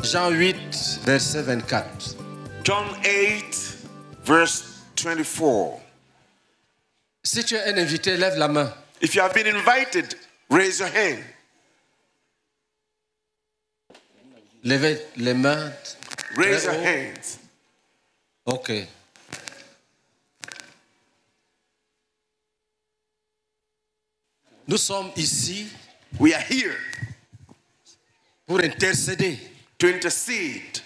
Jean 8, verset 24. John 8, verse 24. Si tu es un invité, lève la main. If you have been invited, raise your hand. Levez les mains. Raise your Très haut. hands. Ok. Nous sommes ici We are here pour intercéder, to intercede.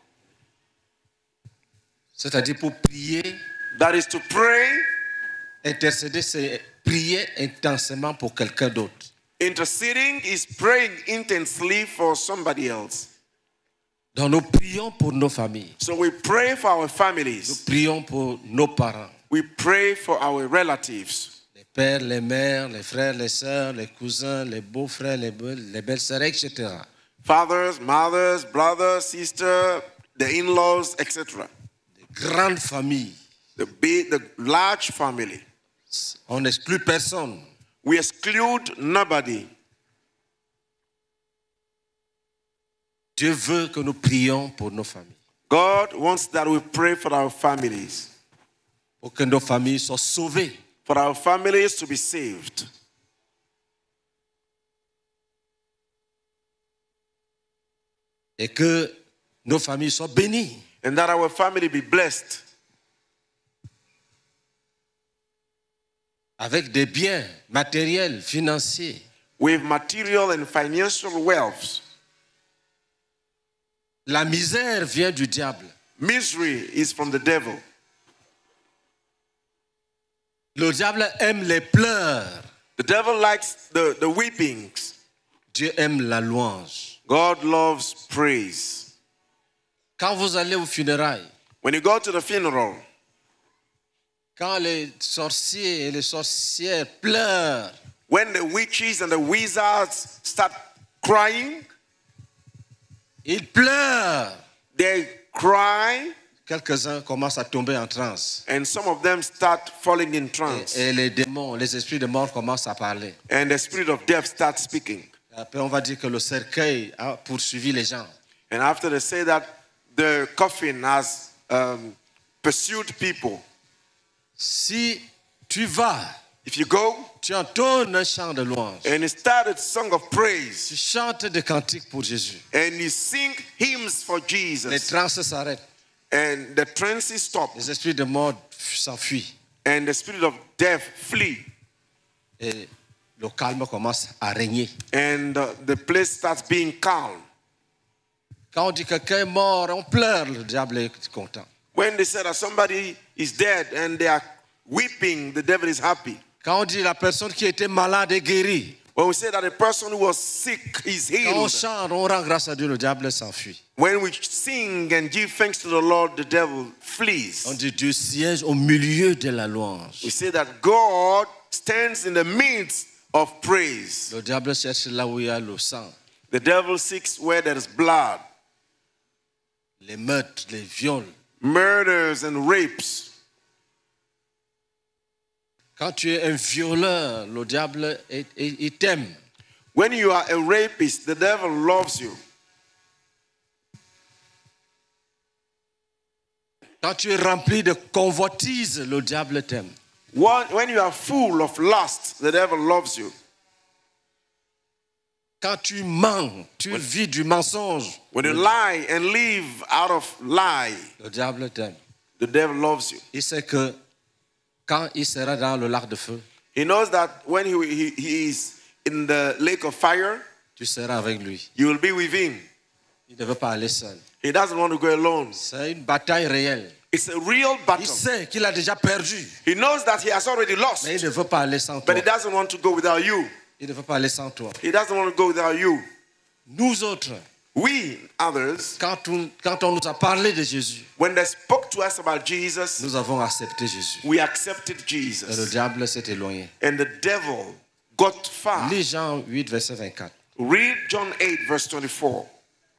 c'est-à-dire pour prier. That is to pray. Intercéder, c'est prier intensément pour quelqu'un d'autre. Interceding is praying intensely for somebody else. Donc nous prions pour nos familles. So we pray for our Nous families. prions pour nos parents. We pray for our relatives. Les pères, les mères, les frères, les sœurs, les cousins, les beaux-frères, les belles-sœurs, etc. Fathers, mothers, brothers, sisters, the in-laws, etc. Des grandes familles. The large family. On n'exclut personne. We exclude nobody. Dieu veut que nous prions pour nos familles. God wants that we pray for our families. Pour que nos familles soient sauvées. For our families to be saved. Et que nos familles soient bénies. And that our family be blessed. Avec des biens matériels, financiers. With material and financial wealth. La misère vient du diable. Misery is from the devil. Le diable aime les pleurs. The devil likes the weepings. Dieu aime la louange. God loves praise. Quand vous allez aux funérailles, When you go to the funeral, quand les sorciers et les sorcières pleurent, when the witches and the wizards start crying, ils pleurent. they cry, Quelques-uns commencent à tomber en transe. and some of them start falling in trance. Et les démons, les esprits de mort commencent à parler. And the spirit of death starts speaking. Après, on va dire que le cercueil a poursuivi les gens. And after they say that, the coffin has pursued people. Si tu vas, If you go tu entonnes un chant de louange. and you start a song of praise, Tu chantes des cantiques pour Jésus. and you sing hymns for Les Jesus, transes s'arrêtent. and the trances stop, Les esprits de mort s'enfuient. and the spirit of death flee, Et le calme commence à régner. and the place starts being calm. Quand on dit que quelqu'un est mort, on pleure, le diable est content. When they say that somebody is dead and they are weeping, the devil is happy. Quand on dit la personne qui était malade est guérie, When we say that a person who was sick is quand on healed, chante, on rend grâce à Dieu, le diable s'enfuit. when we sing and give thanks to the Lord, the devil On flees. dit Dieu siège au milieu de la louange. We say that God stands in the midst of praise. Le diable cherche là où il y a le sang, The devil seeks where there is blood, les meurtres, les viols. murders and rapes. Quand tu es un violeur, le diable, il t'aime. When you are a rapist, the devil loves you. Quand tu es rempli de convoitise, le diable t'aime. When you are full of lust, the devil loves you. Quand tu mens, tu vis du mensonge, When you lie and live out of lie, le diable t'aime. the devil loves you. Il sait que quand il sera dans le lac de feu, He knows that when he is in the lake of fire, tu seras avec lui. you will be with him. Il ne veut pas aller seul. He doesn't want to go alone. C'est une bataille réelle. It's a real Il battle. sait qu'il a déjà perdu, He knows that he has already lost, mais il ne veut pas aller sans toi. but he doesn't want to go without you. Il ne veut pas aller sans toi. He doesn't want to go without you. Nous autres, We, others, quand on nous a parlé de Jésus, when they spoke to us about Jesus, nous avons accepté Jésus. we accepted Et le Jesus. diable s'est éloigné. And the devil got far. Lis Jean 8, verset 24. Read John 8, verse 24.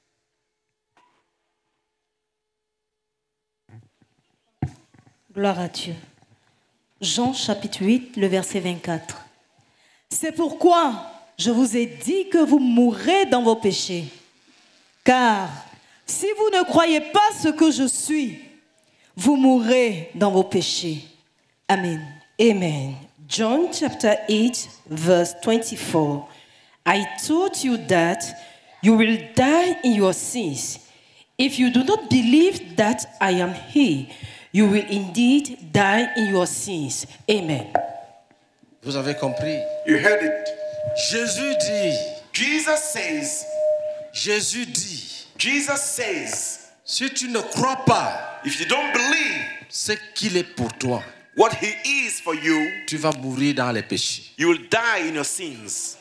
Gloire à Dieu. Jean chapitre 8, le verset 24. C'est pourquoi je vous ai dit que vous mourrez dans vos péchés. Car Si vous ne croyez pas ce que je suis, vous mourrez dans vos péchés. Amen. Amen. John chapter 8, verse 24. I told you that you will die in your sins. If you do not believe that I am He, you will indeed die in your sins. Amen. Vous avez compris? You heard it. Jésus dit, Jesus says, si tu ne crois pas if you don't believe ce qu'il est pour toi, what he is for you, tu vas mourir dans les péchés. you will die in your sins.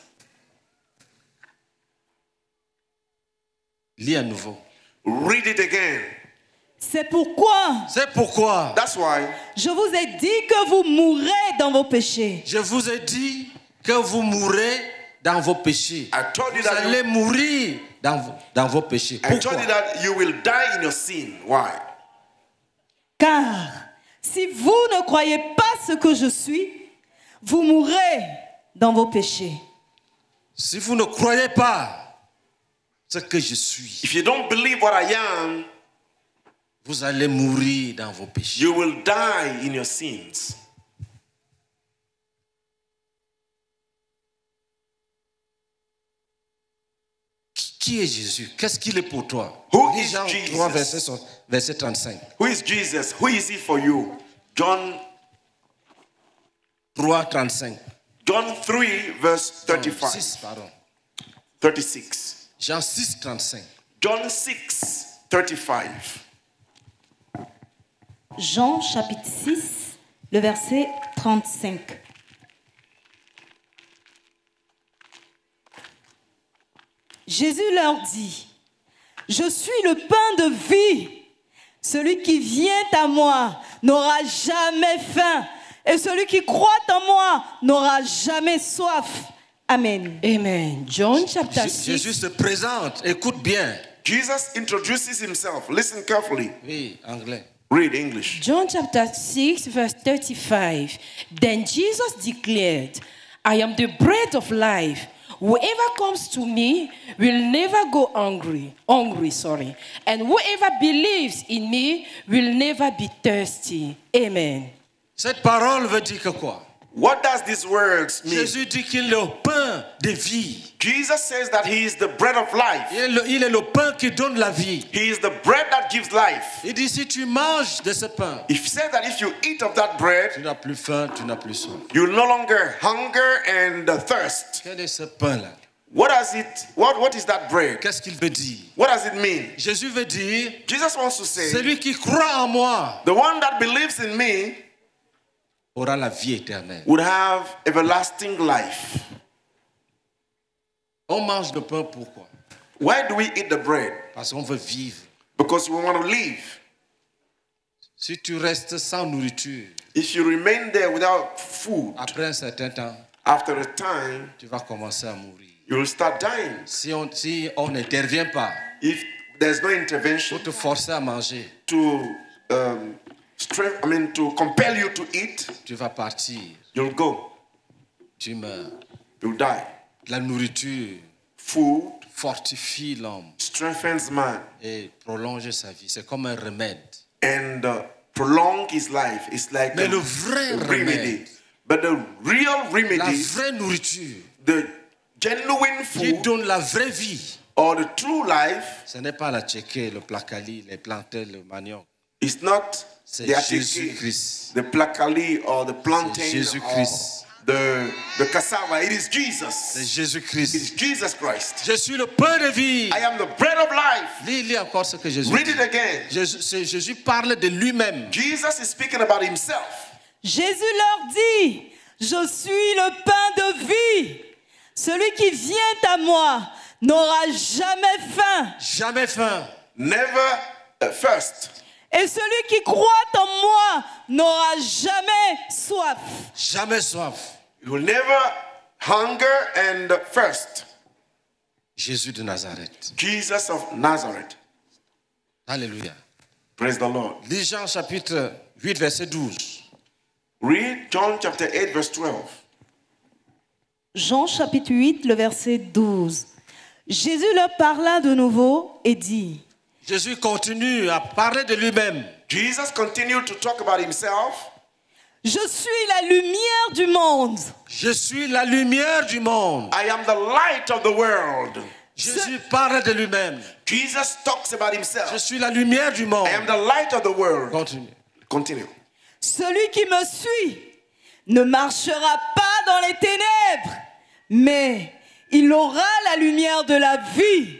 Lis à nouveau. Read it again. C'est pourquoi C'est pourquoi That's why je vous ai dit que vous mourrez dans vos péchés. je vous ai dit que vous mourrez dans vos péchés. I told you Vous that allez mourir dans vos péchés. I told Pourquoi? you that you will die in your sin. Why? Car si vous ne croyez pas ce que je suis, vous mourrez dans vos péchés. Si vous ne croyez pas ce que je suis, If you don't believe what I am, vous allez mourir dans vos péchés. you will die in your sins. Qui est Jésus? Qu'est-ce qu'il est pour toi? Who Lis is Jean Jesus? 3, verset 35. Who is Jesus? Who is he for you? John 3, 35. 3 verse 35. 6, pardon. 36. Jean 6, 35. John 6 35. Jean chapitre 6, le verset 35. Jésus leur dit, je suis le pain de vie. Celui qui vient à moi n'aura jamais faim. Et celui qui croit en moi n'aura jamais soif. Amen. Amen. John chapter 6. Jésus se présente. Écoute bien. Jesus introduces himself. Listen carefully. Oui, anglais. Read English. John chapter 6, verse 35. Then Jesus declared, I am the bread of life. Whoever comes to me will never go hungry, and whoever believes in me will never be thirsty. Amen. Cette parole veut dire que quoi? What does these words mean? Jésus dit qu'il est le pain de vie. Jesus says that he is the bread of life. Il est le pain qui donne la vie. He is the bread that gives life. Il dit si tu manges de ce pain, He says that if you eat of that bread, tu n'as plus faim, tu n'as plus soif. you will no longer hunger and thirst. Quel est ce pain-là? What is that bread? Qu'est-ce qu'il veut dire? What does it mean? Jésus veut dire, Jesus wants to say, celui qui croit en moi the one that believes in me aura la vie éternelle. would have everlasting life. On mange le pain pourquoi? Why do we eat the bread? Parce qu'on veut vivre. Because we want to live. Si tu restes sans nourriture, If you remain there without food, après un certain temps, after a time, tu vas commencer à mourir. you will start dying. Si on n'intervient pas If there's no intervention pour te forcer à manger, to to compel you to eat, tu vas partir, you'll go. tu meurs. You'll die. La nourriture Food fortifie l'homme strengthens man et prolonge sa vie. C'est comme un remède. and prolong his life. It's like Mais a le vrai remedy. remède, But the real la remedy, vraie nourriture the genuine qui food donne la vraie vie, or the true life, ce n'est pas la tchéké, le placali, les plantains, le manioc. is not C'est the atiki, Jésus-Christ. the placali or the plantain C'est Jésus-Christ. or the cassava. It is C'est Jesus. It Jésus-Christ. is Jesus Christ. Je suis le pain de vie. I am the bread of life. Lis encore ce que Jésus Read dit. it again. Jésus parle de lui-même. Jesus is speaking about himself. Jésus leur dit, je suis le pain de vie. Celui qui vient à moi n'aura jamais faim. Jamais faim. Never thirst. Et celui qui croit en moi n'aura jamais soif. Jamais soif. You will never hunger and thirst. Jésus de Nazareth. Jesus of Nazareth. Alléluia. Praise the Lord. Lis Jean chapitre 8, verset 12. Read John chapter 8, verse 12. Jean chapitre 8, le verset 12. Jésus leur parla de nouveau et dit, Jésus continue à parler de lui-même. Jesus continued to talk about himself. Je suis la lumière du monde. Je suis la lumière du monde. I am the light of the world. Jésus parle de lui-même. Jesus talks about Je himself. suis la lumière du monde. I am the light of the world. Continue. Continue. Celui qui me suit ne marchera pas dans les ténèbres, mais il aura la lumière de la vie.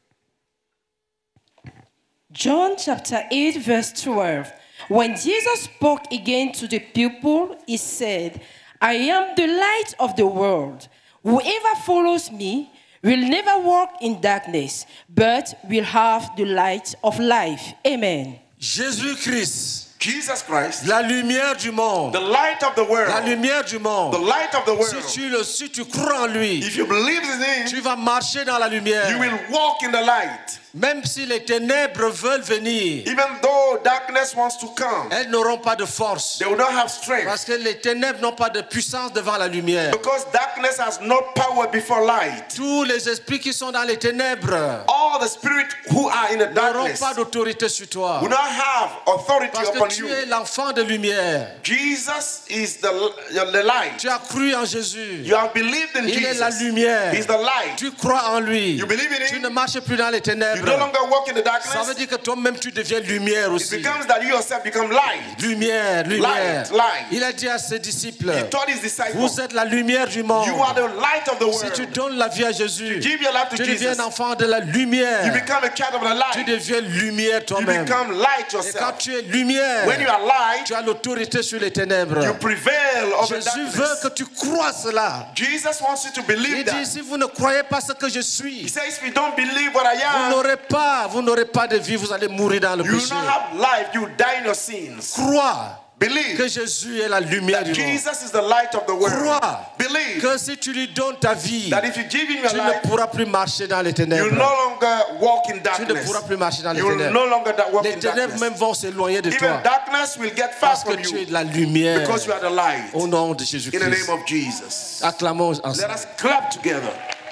John chapter 8, verse 12. When Jesus spoke again to the people, he said, I am the light of the world. Whoever follows me will never walk in darkness, but will have the light of life. Amen. Jésus-Christ, Jesus Christ, la lumière du monde. the light of the world. La lumière du monde. The light of the world. Si tu crois en lui, If you believe in him, tu vas marcher dans la lumière. you will walk in the light. Même si les ténèbres veulent venir, Even though darkness wants to come, elles n'auront pas de force. they will not have strength. Parce que les ténèbres n'ont pas de puissance devant la lumière. Because darkness has no power before light. Tous les esprits qui sont dans les ténèbres All the spirits who are in the n'auront darkness pas d'autorité sur toi. will not have authority Parce upon que tu you. es l'enfant de lumière. Jesus is the light. Tu as cru en Jésus. You have believed in Il est la Jesus. lumière. He's the light. Tu crois en lui. You believe in Tu him. ne marches plus dans les You no ténèbres. longer walk in the Ça veut darkness. dire que toi-même tu deviens lumière It aussi. becomes that you yourself become light. Lumière, lumière. Light. Il a dit à ses disciples, He told his disciples, vous êtes la lumière du monde. you are the light of the Si tu world. donnes la vie à Jésus, Give your life to tu deviens Jesus. un enfant de la lumière. You become a child of the Tu light. deviens lumière You toi-même. become light Et quand yourself. tu es lumière, When you are light, tu as l'autorité sur les ténèbres. you prevail over Jésus veut darkness. que tu crois cela. Jesus wants you to Il believe dit, that. si vous ne croyez pas ce que je He suis, says, if you don't believe what I vous n'aurez pas de vie, vous allez mourir dans le am, you will péché. not have life. You will die in your sins. Crois que Believe Jésus est la lumière that du monde. Jesus is the light of the world. Crois Believe que si tu lui donnes ta vie, that if you give him your tu ne life, pourras plus marcher dans les you ténèbres. will no longer walk in Tu ne darkness. pourras plus marcher dans les You will ténèbres. no longer walk Les in ténèbres darkness. même vont s'éloigner de Even toi. darkness will get far Parce que from tu es you de la lumière. because you are the light. Au nom de In the Jésus-Christ. name of Jesus. Acclamons Let ensemble. us clap together.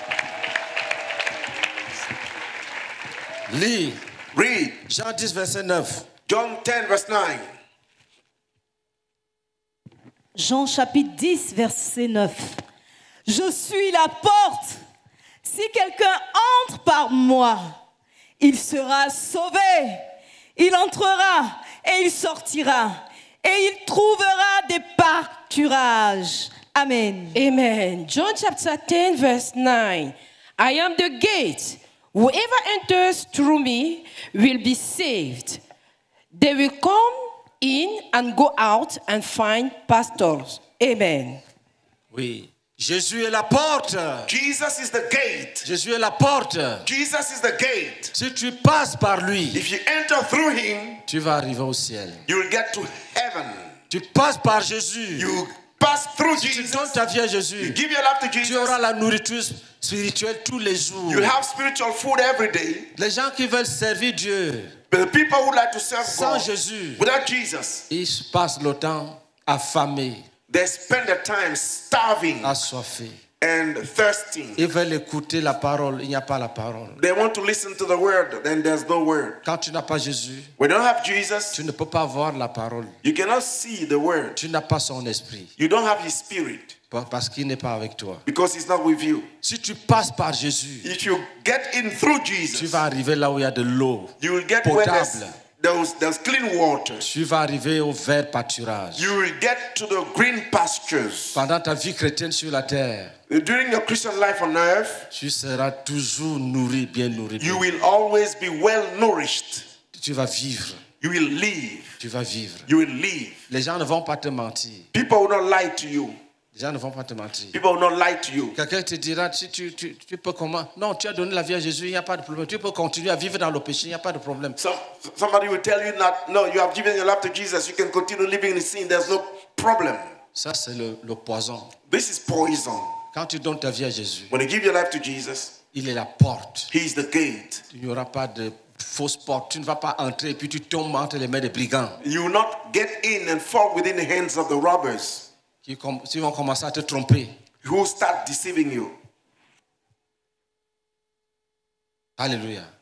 Lis Read Jean 10, verset 9. John 10, verse 9. Jean chapitre 10, verset 9. Je suis la porte. Si quelqu'un entre par moi, il sera sauvé. Il entrera et il sortira. Et il trouvera des pâturages. Amen. Amen. John chapter 10, verse 9. I am the gate. Whoever enters through me will be saved. They will come in and go out and find pastors. Amen. Oui. Jésus est la porte. Jesus is the gate. Jésus est la porte. Jesus is the gate. Si tu passes par lui, If you enter through him, tu vas arriver au ciel. you will get to heaven. Tu passes par Jésus. You pass through Si tu Jesus. donnes ta vie à You Jésus, give your life to tu Jesus. auras la nourriture spirituelle tous les jours. You have spiritual food every day. Les gens qui veulent servir Dieu But the people who like to serve sans God Jésus, without Jesus, ils passent le temps affamés, they spend their time starving assoiffés. and thirsting. Ils veulent écouter la parole, il n'y a pas la parole. They want to listen to the word, then there's no word. Quand tu n'as pas Jésus, When you don't have Jesus, tu ne peux pas voir la parole. you cannot see the word. Tu n'as pas son esprit You don't have his spirit parce qu'il n'est pas avec toi. because he's not with you. Si tu passes par Jésus, If you get in through tu Jesus, vas arriver là où il y a de l'eau you will get where potable. there's clean water. Tu vas arriver au vert pâturage. You will get to the green pastures. Pendant ta vie chrétienne sur la terre, During your Christian life on earth, tu seras toujours nourri, bien nourri. you will always be well nourished. Tu vas vivre. You will live. Tu vas vivre. You will live. Les gens ne vont pas te mentir. People will not lie to you. Les gens ne vont pas te mentir. People will not lie to you. Quelqu'un te dira, si tu peux comment? Non, tu as donné la vie à Jésus, il n'y a pas de problème. Tu peux continuer à vivre dans le péché, il n'y a pas de problème. Somebody will tell you that, no, you have given your life to Jesus. You can continue living in sin. There's no problem. Ça, c'est le poison. This is poison. Quand tu donnes ta vie à Jésus, When you give your life to Jesus, il est la porte. he is the gate. Il n'y aura pas de fausse porte. Tu ne vas pas entrer et puis tu tombes entre les mains des brigands You will not get in and fall within the hands of the robbers qui vont commencer à te tromper. who start deceiving you. Alléluia.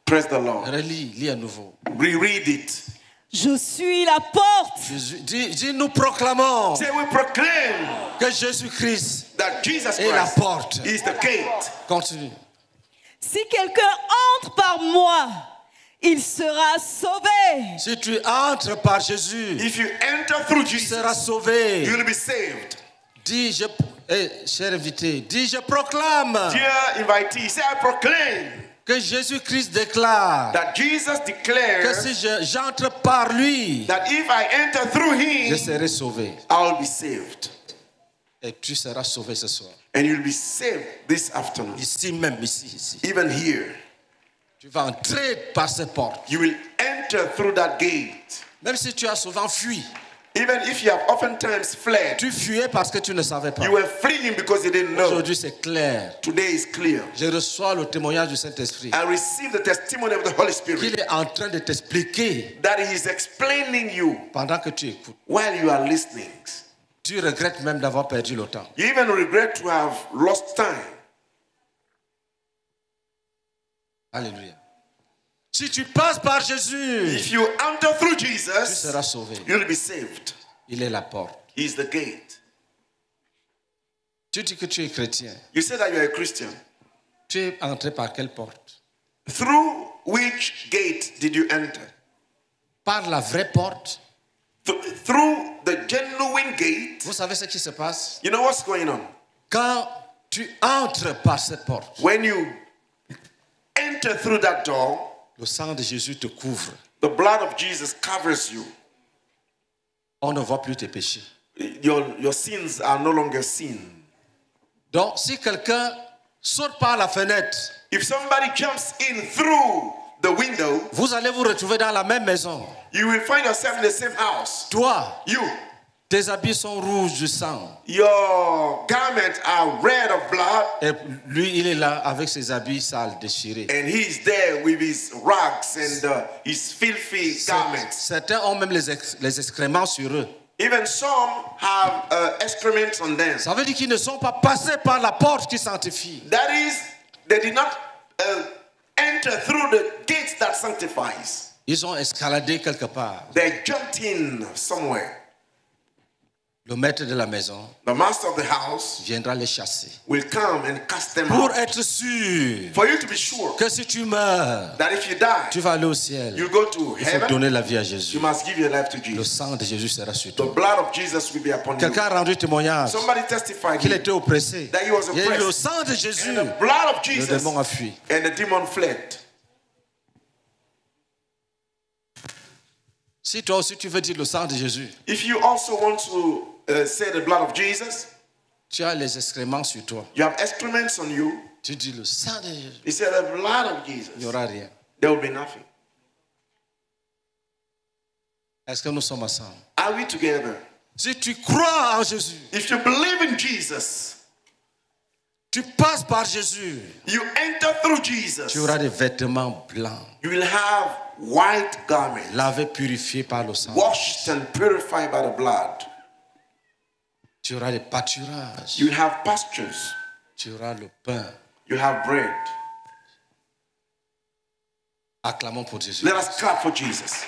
Praise the Lord. Relis, lis à nouveau. Reread it. Je suis la porte. Jésus, dis, nous proclamons Say we proclaim que Jésus-Christ that Jesus est la Christ porte. is the gate. Continue. Si quelqu'un entre par moi, il sera sauvé. Si tu entres par Jésus, If you enter through tu Jesus, seras sauvé. you will be saved. Dis, cher invité, dis, je proclame Dear invitee, say I proclaim que Jésus-Christ déclare that Jesus que declares si j'entre par lui, that if I enter through je him, serai sauvé. I'll be saved. Et tu seras sauvé ce soir. And you'll be saved this afternoon. Ici même, ici. Even here, Tu vas entrer par ces portes. you will enter through that gate. Même si tu as souvent fui. Even if you have oftentimes fled, Tu fuyais parce que tu ne savais pas. you were fleeing because you didn't know. Aujourd'hui, c'est clair. Today is clear. Je reçois le témoignage du Saint-Esprit. I receive the testimony of the Holy Qu'il Spirit est en train de t'expliquer that He is explaining you pendant que tu écoutes. while you are listening. Tu regrettes même d'avoir perdu le temps. You even regret to have lost time. Alléluia. Si tu passes par Jésus, If you enter through tu Jesus, seras sauvé. you'll be saved. Il est la porte. He is the gate. Tu dis que tu es chrétien. You say that you are a Christian. Tu es entré par quelle porte? Through which gate did you enter? Par la vraie porte. Through the genuine gate. Vous savez ce qui se passe? You know what's going on? Quand tu entres par cette porte, When you enter through that door, le sang de Jésus te couvre. the blood of Jesus covers you. On ne voit plus tes péchés. Your sins are no longer seen. Donc, si quelqu'un saute par la fenêtre, If somebody jumps in through the window, vous allez vous retrouver dans la même maison. you will find yourself in the same house. Toi, You, tes habits sont rouges du sang. your garments are red of blood, Et lui, il est là avec ses habits sales, déchirés. and he's there with his rags and his filthy garments. Certains ont même les excréments sur eux. Even some have excrement on them. Ça veut dire qu'ils ne sont pas passés par la porte qui sanctifie. That is, they did not enter through the gates that sanctifies. Ils ont escaladé quelque part. They jumped in somewhere. Le maître de la maison The master of the house viendra les chasser. will come and cast them Pour out. être sûr For you to be sure que si tu meurs, that if you die, tu vas aller au ciel. you go to Il faut heaven, donner la vie à Jésus. you must give your life to Le Jesus. sang de Jésus sera sur The toi. blood of Jesus will be upon you. Quelqu'un a rendu témoignage Somebody testified qu'il here était oppressé. that he was Il y a eu le oppressed. sang de Jésus. And the blood of Le Jesus démon a fui. and the demon fled. Si toi aussi tu veux dire le sang de Jésus, If you also want to say the blood of Jesus, tu as les excréments sur toi. you have excrements on you. Tu dis le sang de Jésus, He said the blood of il n'y Jesus. aura rien. There will be nothing. Est-ce que nous sommes ensemble? Are we together? Si tu crois en Jésus, If you believe in Jesus, tu passes par Jésus, you enter through Jesus, tu auras des vêtements blancs, you will have white garments, lavés, purifiés par le sang. washed and purified by the blood. Tu auras des pâturages, You will have pastures. tu auras le pain. You will have bread. Acclamons pour Jésus. Let us clap for Jesus.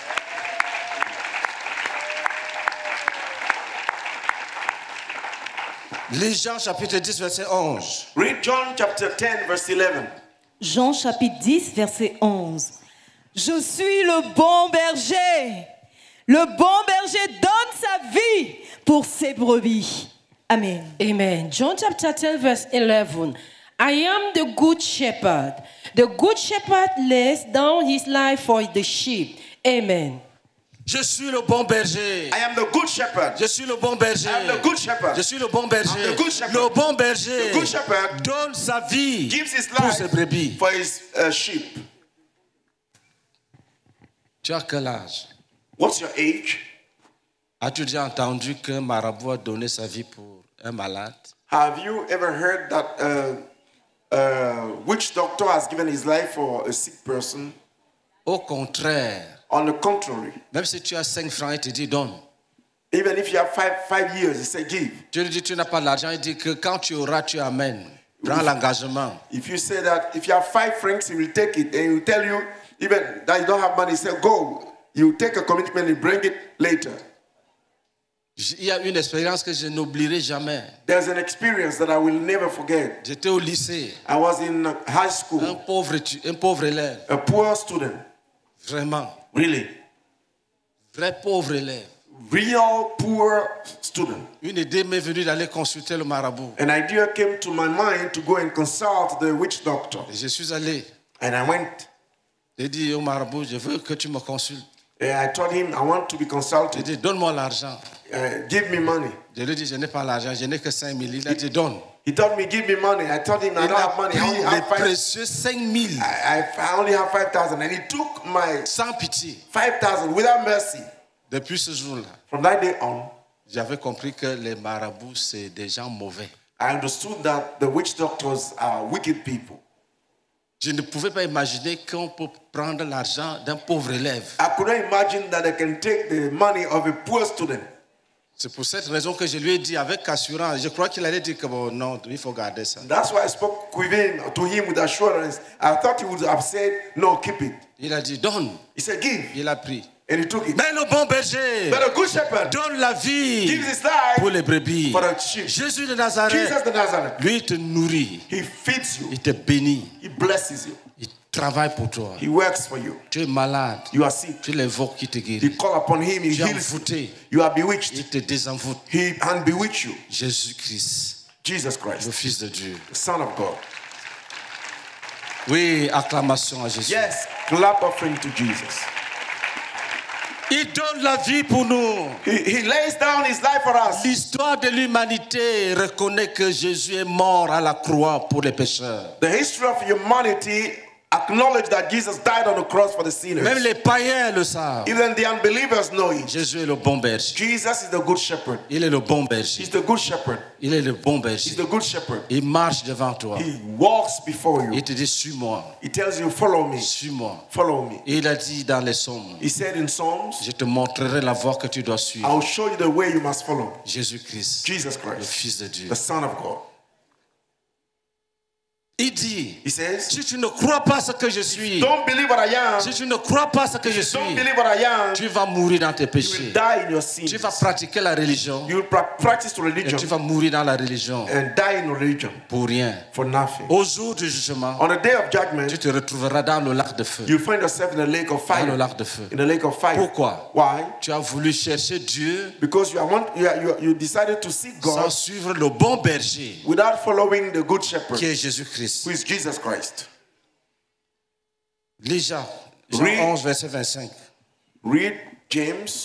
Lis Jean chapitre 10, verset 11. Read John chapter 10, verse 11. Jean chapitre 10, verset 11. Je suis le bon berger. Le bon berger donne sa vie pour ses brebis. Amen. Amen. John chapter 10, verse 11. I am the good shepherd. The good shepherd lays down his life for the sheep. Amen. Je suis le bon berger. I am the good shepherd. Je suis le bon berger. I am the good shepherd. Je suis le bon berger. I'm the good shepherd. Le bon berger The good shepherd donne sa vie gives his pour life ses brebis. for his sheep. Tu as quel âge? What's your age? As-tu déjà entendu qu'un marabout a donné sa vie pour un malade? Have you ever heard that witch doctor has given his life for a sick person? Au contraire, On the contrary, même si tu as 5 francs, il te dit donne. even if you have five years, he said give. Tu lui dis tu n'as pas l'argent, il dit que quand tu auras, tu amènes. Prends l'engagement. If you say that, if you have 5 francs, he will take it and he will tell you, Even that you don't have money, he said, go. You take a commitment and bring it later. Il y a une expérience que je n'oublierai jamais. There's an experience that I will never forget. J'étais au lycée, I was in high school, un pauvre élève, a poor student, vraiment, really, vrai pauvre élève. real poor student. Une idée m'est venue d'aller consulter le marabout. An idea came to my mind to go and consult the witch doctor. Et je suis allé. And I went. J'ai dit au marabout, je veux que tu me consultes. And I told him, I want to be J'ai consulted. dit, donne-moi l'argent. Give me money. Je lui ai dit, je n'ai pas l'argent, je n'ai que 5 000. Il a dit, donne. He told me, give me money. I told him, I Il don't a have money. I pris only les have précieux 5 000 I only have 5,000. And he took my sans pitié. 5,000 without mercy. Depuis ce jour-là, From that day on, j'avais compris que les marabouts, c'est des gens mauvais. I understood that the witch doctors are wicked people. Je ne pouvais pas imaginer qu'on peut prendre l'argent d'un pauvre élève. I couldn't imagine that they can take the money of a poor student. C'est pour cette raison que je lui ai dit avec assurance. Je crois qu'il allait dire que bon, non, il faut garder ça. That's why I spoke to him with assurance. I thought he would have said, no, keep it. Il a dit, donne. He said, give. Il a pris. And he took it. Mais le bon berger But a good shepherd donne la vie gives his life pour les brebis. for the sheep. Jésus de Nazareth, Jesus the Nazareth, lui, il te nourrit, he feeds you. il te bénit, He blesses you. il travaille pour toi. He works for you. Tu es malade, You are sick. tu l'évoques, il te You guérit. call upon him, he Tu es heals you. envoûté, You are bewitched. il te désenvoûte. He and bewitch you. Jésus-Christ, Jesus le Christ, Fils de Dieu. the Son of God. Oui, acclamation à Jésus. Yes, clap offering to Jesus. Il donne la vie pour nous. He lays down his life for us. L'histoire de l'humanité reconnaît que Jésus est mort à la croix pour les pécheurs. The history of humanity acknowledge that Jesus died on the cross for the sinners. Même les païens le savent. Even the unbelievers know it. Jésus est le bon berger. Jesus is the good shepherd. Il est le bon berger. He's the good shepherd. Il est le bon He's berger. the good shepherd. Il marche devant toi. He walks before you. Il te dit, suis-moi, He tells you, follow me. suis-moi. Follow me. Et il a dit dans les psaumes, He said in Psalms, je te montrerai la voie que tu dois suivre. I'll show you the way you must follow. Jésus-Christ, Jesus le Christ, Fils de Dieu. the Son of God. Il dit, He says, si tu ne crois pas ce que je suis, don't believe what I am. si tu ne crois pas ce que je suis, Don't believe what I am. tu vas mourir dans tes You will péchés. die in your sins. Tu vas pratiquer la religion You will practice et religion tu vas mourir dans la religion and die in religion pour rien. for nothing. Au jour du jugement, On the day of judgment, tu te retrouveras dans le lac de feu. you find yourself in the lake of Dans le fire. lac de feu. In the lake of fire. Pourquoi? Why? Tu as voulu chercher Dieu Because you decided to seek sans God suivre le bon berger without following the good shepherd, qui est Jésus-Christ. who is Jesus Christ. Lis Jean Read. 11, verset 25. Read James,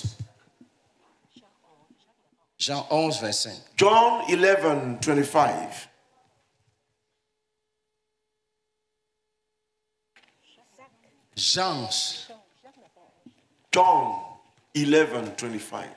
Jean 11, 25. John 11:25. Jean, John 11:25.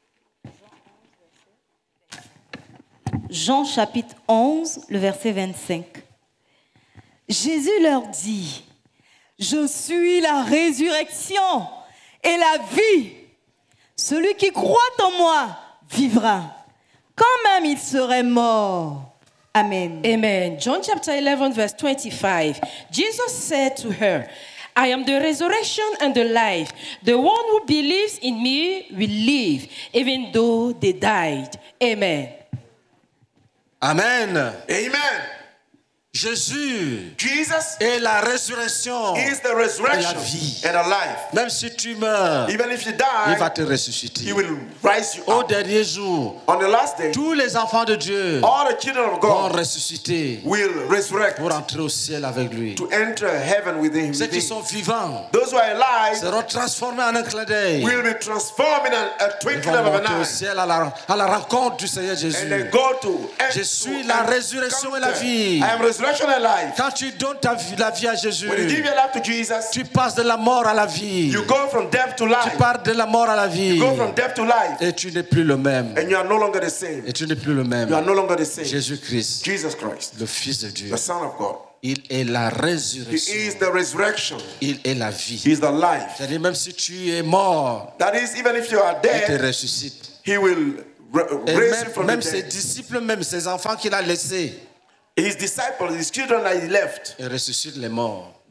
Jean chapitre 11, le verset 25. Jésus leur dit, je suis la résurrection et la vie. Celui qui croit en moi vivra, quand même il serait mort. Amen. Amen. John chapter 11, verse 25. Jesus said to her, I am the resurrection and the life. The one who believes in me will live, even though they died. Amen. Amen. Amen. Jésus Jesus est la résurrection. is the Et la resurrection vie. and the life. Même si tu meurs, Even if you il va die, te ressusciter. he will rise you Au up. dernier jour, On the last day, tous les enfants de Dieu all the children of vont God ressusciter will resurrect pour entrer au ciel avec lui. to enter heaven with him. Ceux qui sont vivants Those who are alive seront transformés en un clin d'œil. will be transformed in a Ils twinkling vont of an monter au eye. ciel à la rencontre du Seigneur And Jésus. they go to Je suis la résurrection et la vie. I am resurrection and life. Quand tu donnes la vie à Jésus, When you give your life to Jesus, tu passes de la mort à la vie. you go from death to Tu life. pars de la mort à la vie. You go from death to life. Et tu n'es plus le même. And you are no longer the same. Et tu n'es plus le même. You are no longer the same. Jésus-Christ, Jesus Christ, le Fils de Dieu, the Son of God. il est la He résurrection. is the resurrection. Il est la vie. He is the life. C'est-à-dire même si tu es mort, That is, even if you are il te dead, ressuscite. he will Et raise you from the même ses dead. disciples, même ses enfants qu'il a laissés, His disciples, his children that he left, il ressuscite les morts.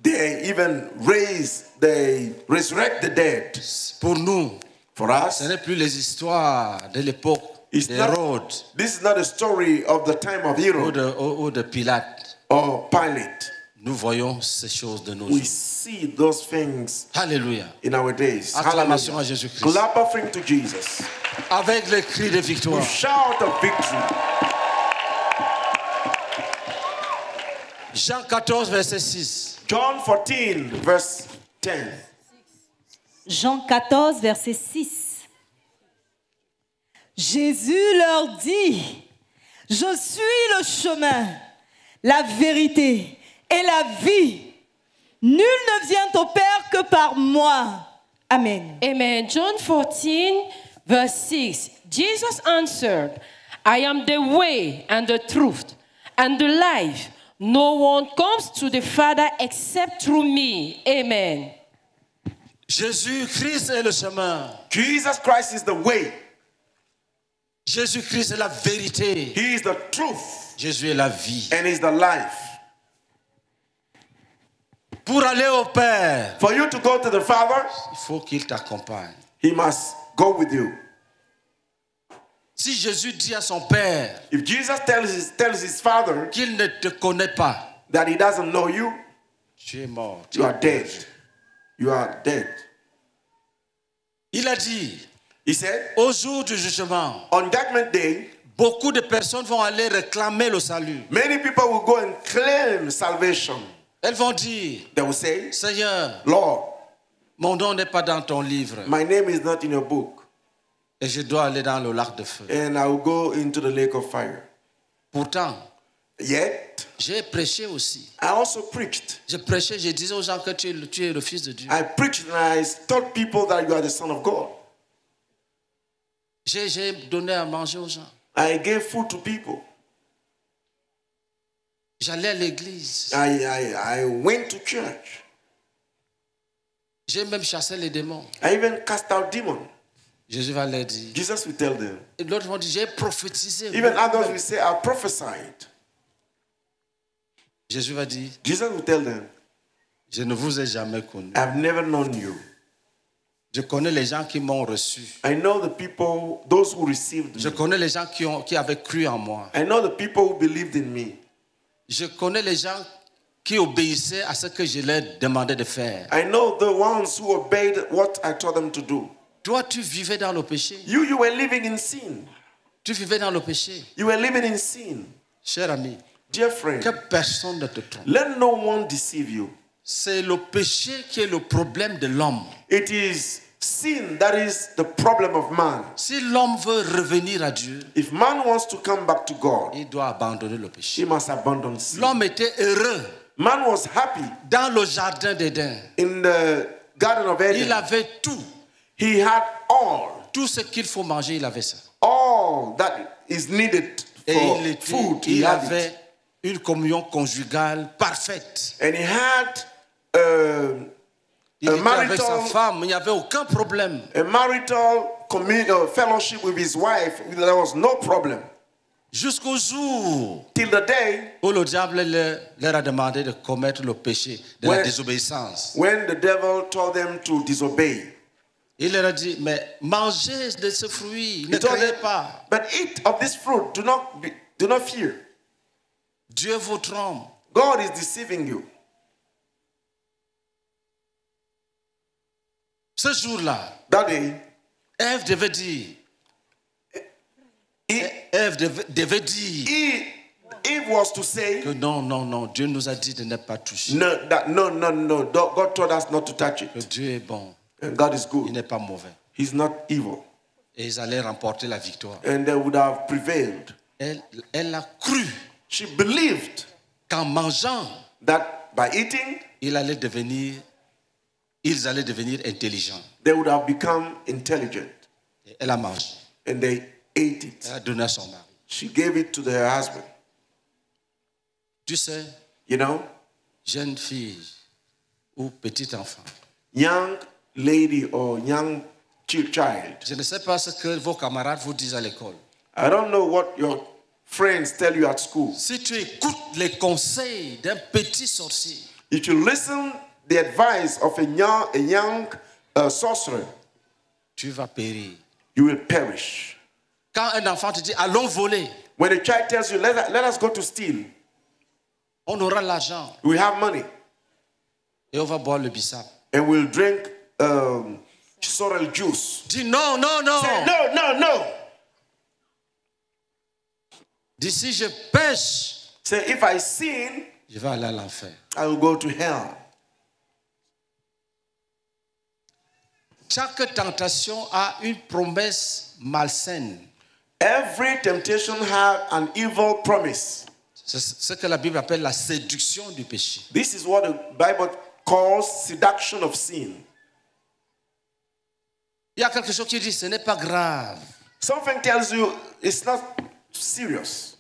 They resurrect the dead. Pour nous, For ce us, n'est plus les histoires de l'époque it's d'Hérode this is not a story of the time of Herod ou de Pilate. or Pilate. Nous voyons ces choses de nos We jours. see those things Alléluia. in our days. Acclamation à Hallelujah. Jésus-Christ. Clap offering to Jesus. Avec les cris de victoire. We shout of victory. Jean 14, verset 6. John 14, verse 10. Jean 14, verset 6. Jésus leur dit, je suis le chemin, la vérité et la vie. Nul ne vient au Père que par moi. Amen. Amen. John 14, verse 6. Jesus answered, I am the way and the truth and the life. No one comes to the Father except through me. Amen. Jésus-Christ est le chemin. Jesus Christ is the way. Jésus-Christ est la vérité. He is the truth Jésus est la vie. and is the life. Pour aller au Père, For you to go to the Father, il faut qu'il t'accompagne. He must go with you. Si Jésus dit à son Père If Jesus tells his Father qu'il ne te connaît pas, that He doesn't know you, tu es mort. you are dead. You are dead. Il a dit, He said, au jour du jugement, on Judgment Day, beaucoup de personnes vont aller réclamer le salut. many people will go and claim salvation. Elles vont dire, They will say, Seigneur, Lord, mon nom n'est pas dans ton livre my name is not in your book, et je dois aller dans le lac de feu. and I will go into the lake of fire. Pourtant, Yet, j'ai prêché aussi. I also preached. Je prêchais, je disais aux gens que tu es le Fils de Dieu. I preached and I told people that you are the Son of God. J'ai donné à manger aux gens. I gave food to people. J'allais à l'église. I went to church. J'ai même chassé les démons. I even cast out demons. Jésus va leur dire. Jesus will tell them. Et l'autre vont dire, j'ai prophétisé. Even others will say, I prophesied. Jésus va dire, Jesus will tell them, je ne vous ai jamais connu. I've never known you. Je connais les gens qui m'ont reçu. I know the people, those who received Je me. connais les gens qui avaient cru en moi. I know the people who believed in me. Je connais les gens qui obéissaient à ce que je leur demandais de faire. I know the ones who obeyed what I told them to do. Toi, tu vivais dans le péché. You were living in sin. Tu vivais dans le péché. You were living in sin. Cher ami, Dear friend, que personne ne te trompe. let no one deceive you. C'est le péché qui est le problème de l'homme. It is sin that is the problem of man. Si l'homme veut revenir à Dieu, If man wants to come back to God, il doit abandonner le péché. he must abandon sin. L'homme était heureux Man was happy dans le jardin d'Éden. in the Garden of Il Eden. avait tout. He had all. Tout ce qu'il faut manger, il avait ça. All that is needed Et for il food, he had avait it. une communion conjugale parfaite. And he had Il a était avec sa marital, femme, il n'y avait aucun problème. fellowship with his wife. There was no problem. Jusqu'au jour Till the day où le diable leur a demandé de commettre le péché de la désobéissance. when the devil told them to disobey. Il leur a dit, mais mangez de ce fruit, ne He told craignez them, pas. but eat of this fruit. Do not fear. Dieu vous trompe. God is deceiving you. Ce jour-là, That day, Ève devait dire, Ève devait dire Eve was to say, que non, non, non, Dieu nous a dit de ne pas toucher. no. God told us not to touch Que it. Dieu est bon, And God is il good. n'est pas mauvais. He's not evil. Et ils allaient remporter la victoire. And they would have prevailed. Elle a cru She believed qu'en mangeant, that by eating, ils allaient devenir intelligents. they would have become intelligent. Et elle a mangé. And they ate it. Elle a donné à son mari. She gave it to her husband. Tu sais, You know, jeune fille ou petit enfant, young lady or young child. je ne sais pas ce que vos camarades vous disent à l'école. I don't know what your friends tell you at school. Si tu écoutes les conseils d'un petit sorcier, If you listen the advice of a young sorcerer, tu vas périr. you will perish. Quand un enfant te dit allons voler, When a child tells you, let us go to steal, on aura l'argent we have money et on va boire le bissap. and we'll drink sorrel juice. Dis non, non, non. Say, no, no, no. Dis si je pêche, Say, if I sin, je vais aller à l'enfer. I will go to hell. Chaque tentation a une promesse malsaine. Every temptation has an evil promise. C'est ce que la Bible appelle la séduction du péché. This is what the Bible calls seduction of sin. Il y a quelque chose qui dit ce n'est pas grave. Something tells you it's not serious.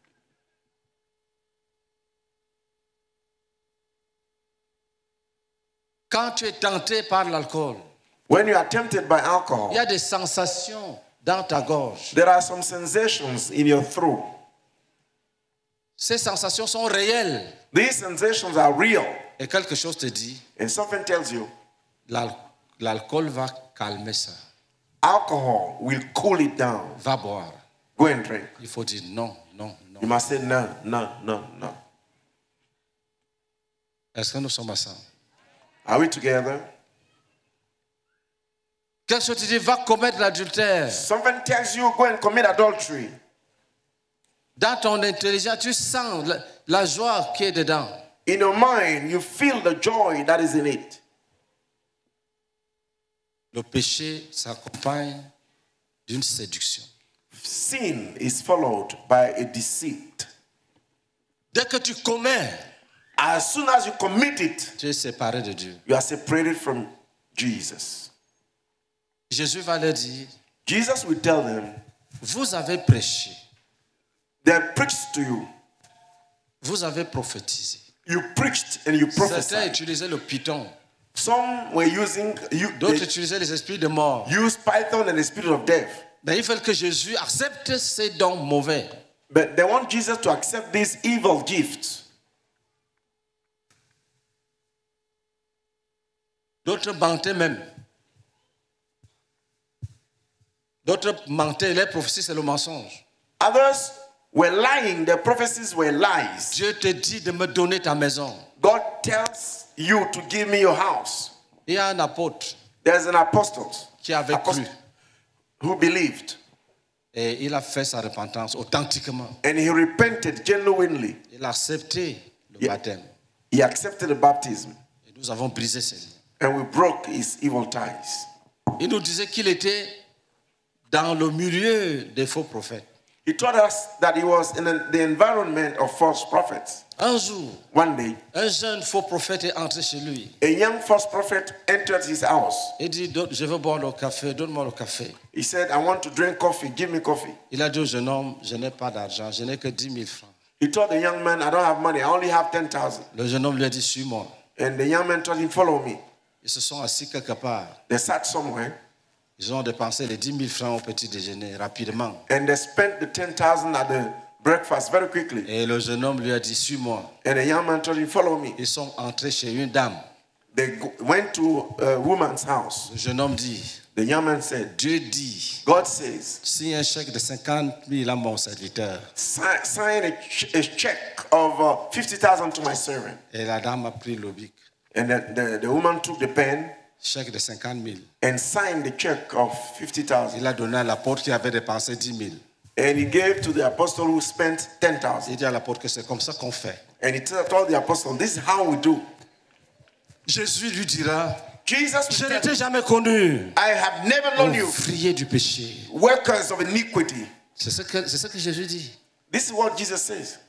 Quand tu es tenté par l'alcool, When you are tempted by alcohol, il y a des sensations dans ta gorge. there are some sensations in your throat. Ces sensations sont réelles. These sensations are real. Et quelque chose te dit, And something tells you l'alcool va calmer ça. alcohol will cool it down. Va boire. Go and drink. Il faut dire non, non, non. You must say no, no, no, no. Est-ce que nous sommes ensemble? Are we together? Quelque chose te dit va commettre l'adultère. Something tells you go and commit adultery. Dans ton intelligence, tu sens la joie qui est dedans. In your mind, you feel the joy that is in it. Le péché s'accompagne d'une séduction. Sin is followed by a deceit. Dès que tu commets, As soon as you commit it, tu es séparé de Dieu. you are separated from Jesus. Jésus va leur dire, Jesus will tell them, vous avez prêché, they preached to you. vous avez prophétisé. You preached and you Certains prophesied. utilisaient le python, Some were using, d'autres they utilisaient les esprits de mort. used Python and the spirit of death. Mais il faut que Jésus accepte ces dons mauvais. But they want Jesus to accept these evil gifts. D'autres mentaient même. D'autres mentaient, les prophéties c'est le mensonge. Others were lying. Their prophecies were lies. Dieu te dit de me donner ta maison. God tells you to give me your house. Il y a un apôtre There's an apostle qui avait cru who believed, et il a fait sa repentance authentiquement. and he repented genuinely. Il a accepté le Yeah. baptême. He accepted the baptism, Et nous avons brisé ses liens. and we broke his evil ties. Il nous disait qu'il était dans le milieu des faux prophètes. He told us that he was in the environment of false prophets. Un jour, One day, un jeune faux prophète est entré chez lui. a young false prophet entered his house. Il dit, je veux boire le café, donne-moi le café. He said, I want to drink coffee, give me coffee. Il a dit au jeune homme, je n'ai pas d'argent, je n'ai que 10 000 francs. He told the young man, I don't have money, I only have 10,000. Le jeune homme lui a dit, suis-moi. And the young man told him, follow me. Ils se sont assis quelque part. They sat somewhere, Ils ont dépensé les 10 000 francs au petit déjeuner rapidement. and they spent the 10,000 at the breakfast very quickly. Et le jeune homme lui a dit, suis-moi. And the young man told him, follow me. Ils sont entrés chez une dame. They went to a woman's house. Le jeune homme dit, The young man said, Dieu dit, God says, signe un chèque de 50 000 à mon serviteur. sign a check of 50,000 to my servant. Et la dame a pris le bic. And the woman took the pen Chèque de 50 000. and signed the check of 50,000. Il a donné à l'apôtre qui avait dépensé 10 000. And he gave to the apostle who spent 10,000. Il dit à l'apôtre que c'est comme ça qu'on fait. And he told the apostle, this is how we do. Jésus lui dira, Jesus je will ne tell t'ai him, jamais connu. I have never known you, Ouvrier du péché. workers of iniquity. C'est ce que Jésus dit. This is what Jesus says.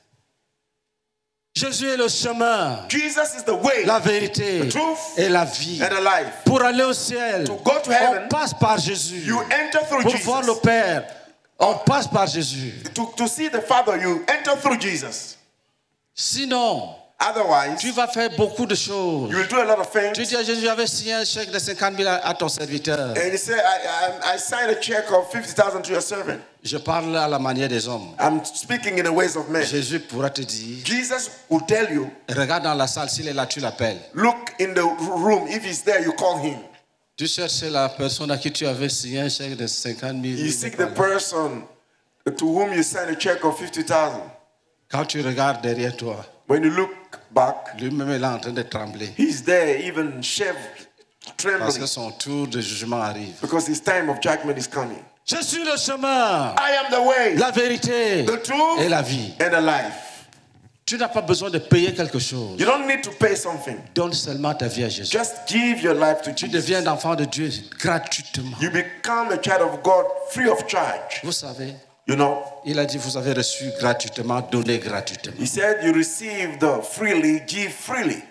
Jésus est le chemin, Jesus is the way, la vérité the truth, et la vie. and the life. Pour aller au ciel, To go to heaven, on passe par Jésus. You enter through Pour voir le Jesus. Père, on passe par Jésus. To see the Father, you enter through Jesus. Sinon, Otherwise, tu vas faire beaucoup de choses. you will do a lot of Tu things. dis à Jésus, j'avais signé un chèque de 50 000 à ton serviteur. And he said, I signed a check of 50,000 to your servant. Je parle à la manière des hommes. I'm speaking in the ways of men. Jésus pourra te dire, Jesus will tell you, regarde dans la salle, s'il est là, tu l'appelles. look in the room. If he's there, you call him. Tu cherches la personne à qui tu avais signé un chèque de 50 000. You seek the person to whom you signed a check of 50,000. Quand tu regardes derrière toi, When you look back, lui-même est là en train de trembler. he's there, even chef, Parce trembling, que son tour de jugement arrive. because his time of judgment is coming. Je suis le chemin, I am the way, la vérité the truth, et la vie. and the life. Tu n'as pas besoin de payer quelque chose. You don't need to pay something. Donne seulement ta vie à Jésus. Just give your life to Tu Jesus. deviens un enfant de Dieu gratuitement. You become a child of God free of charge. Vous savez, You know, il a dit, vous avez reçu gratuitement, donné gratuitement. he said, you received freely, give freely.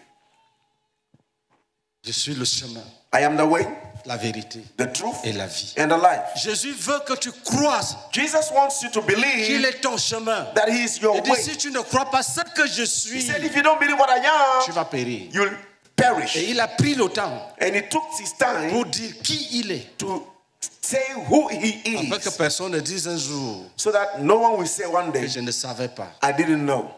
Je suis le chemin, I am the way, la vérité the truth, et la vie. and the life. Jésus veut que tu croies Jesus wants you to qu'il believe est ton chemin. that he is your Il dit, way. si tu ne crois pas ce que je He suis, said, if you don't believe what I tu am, vas périr. you'll Et perish. il a pris le temps And he took his time pour dire qui il est. to say who he Afin que is, personne ne dise un jour so that no one will say one que day, je ne savais pas. I didn't know.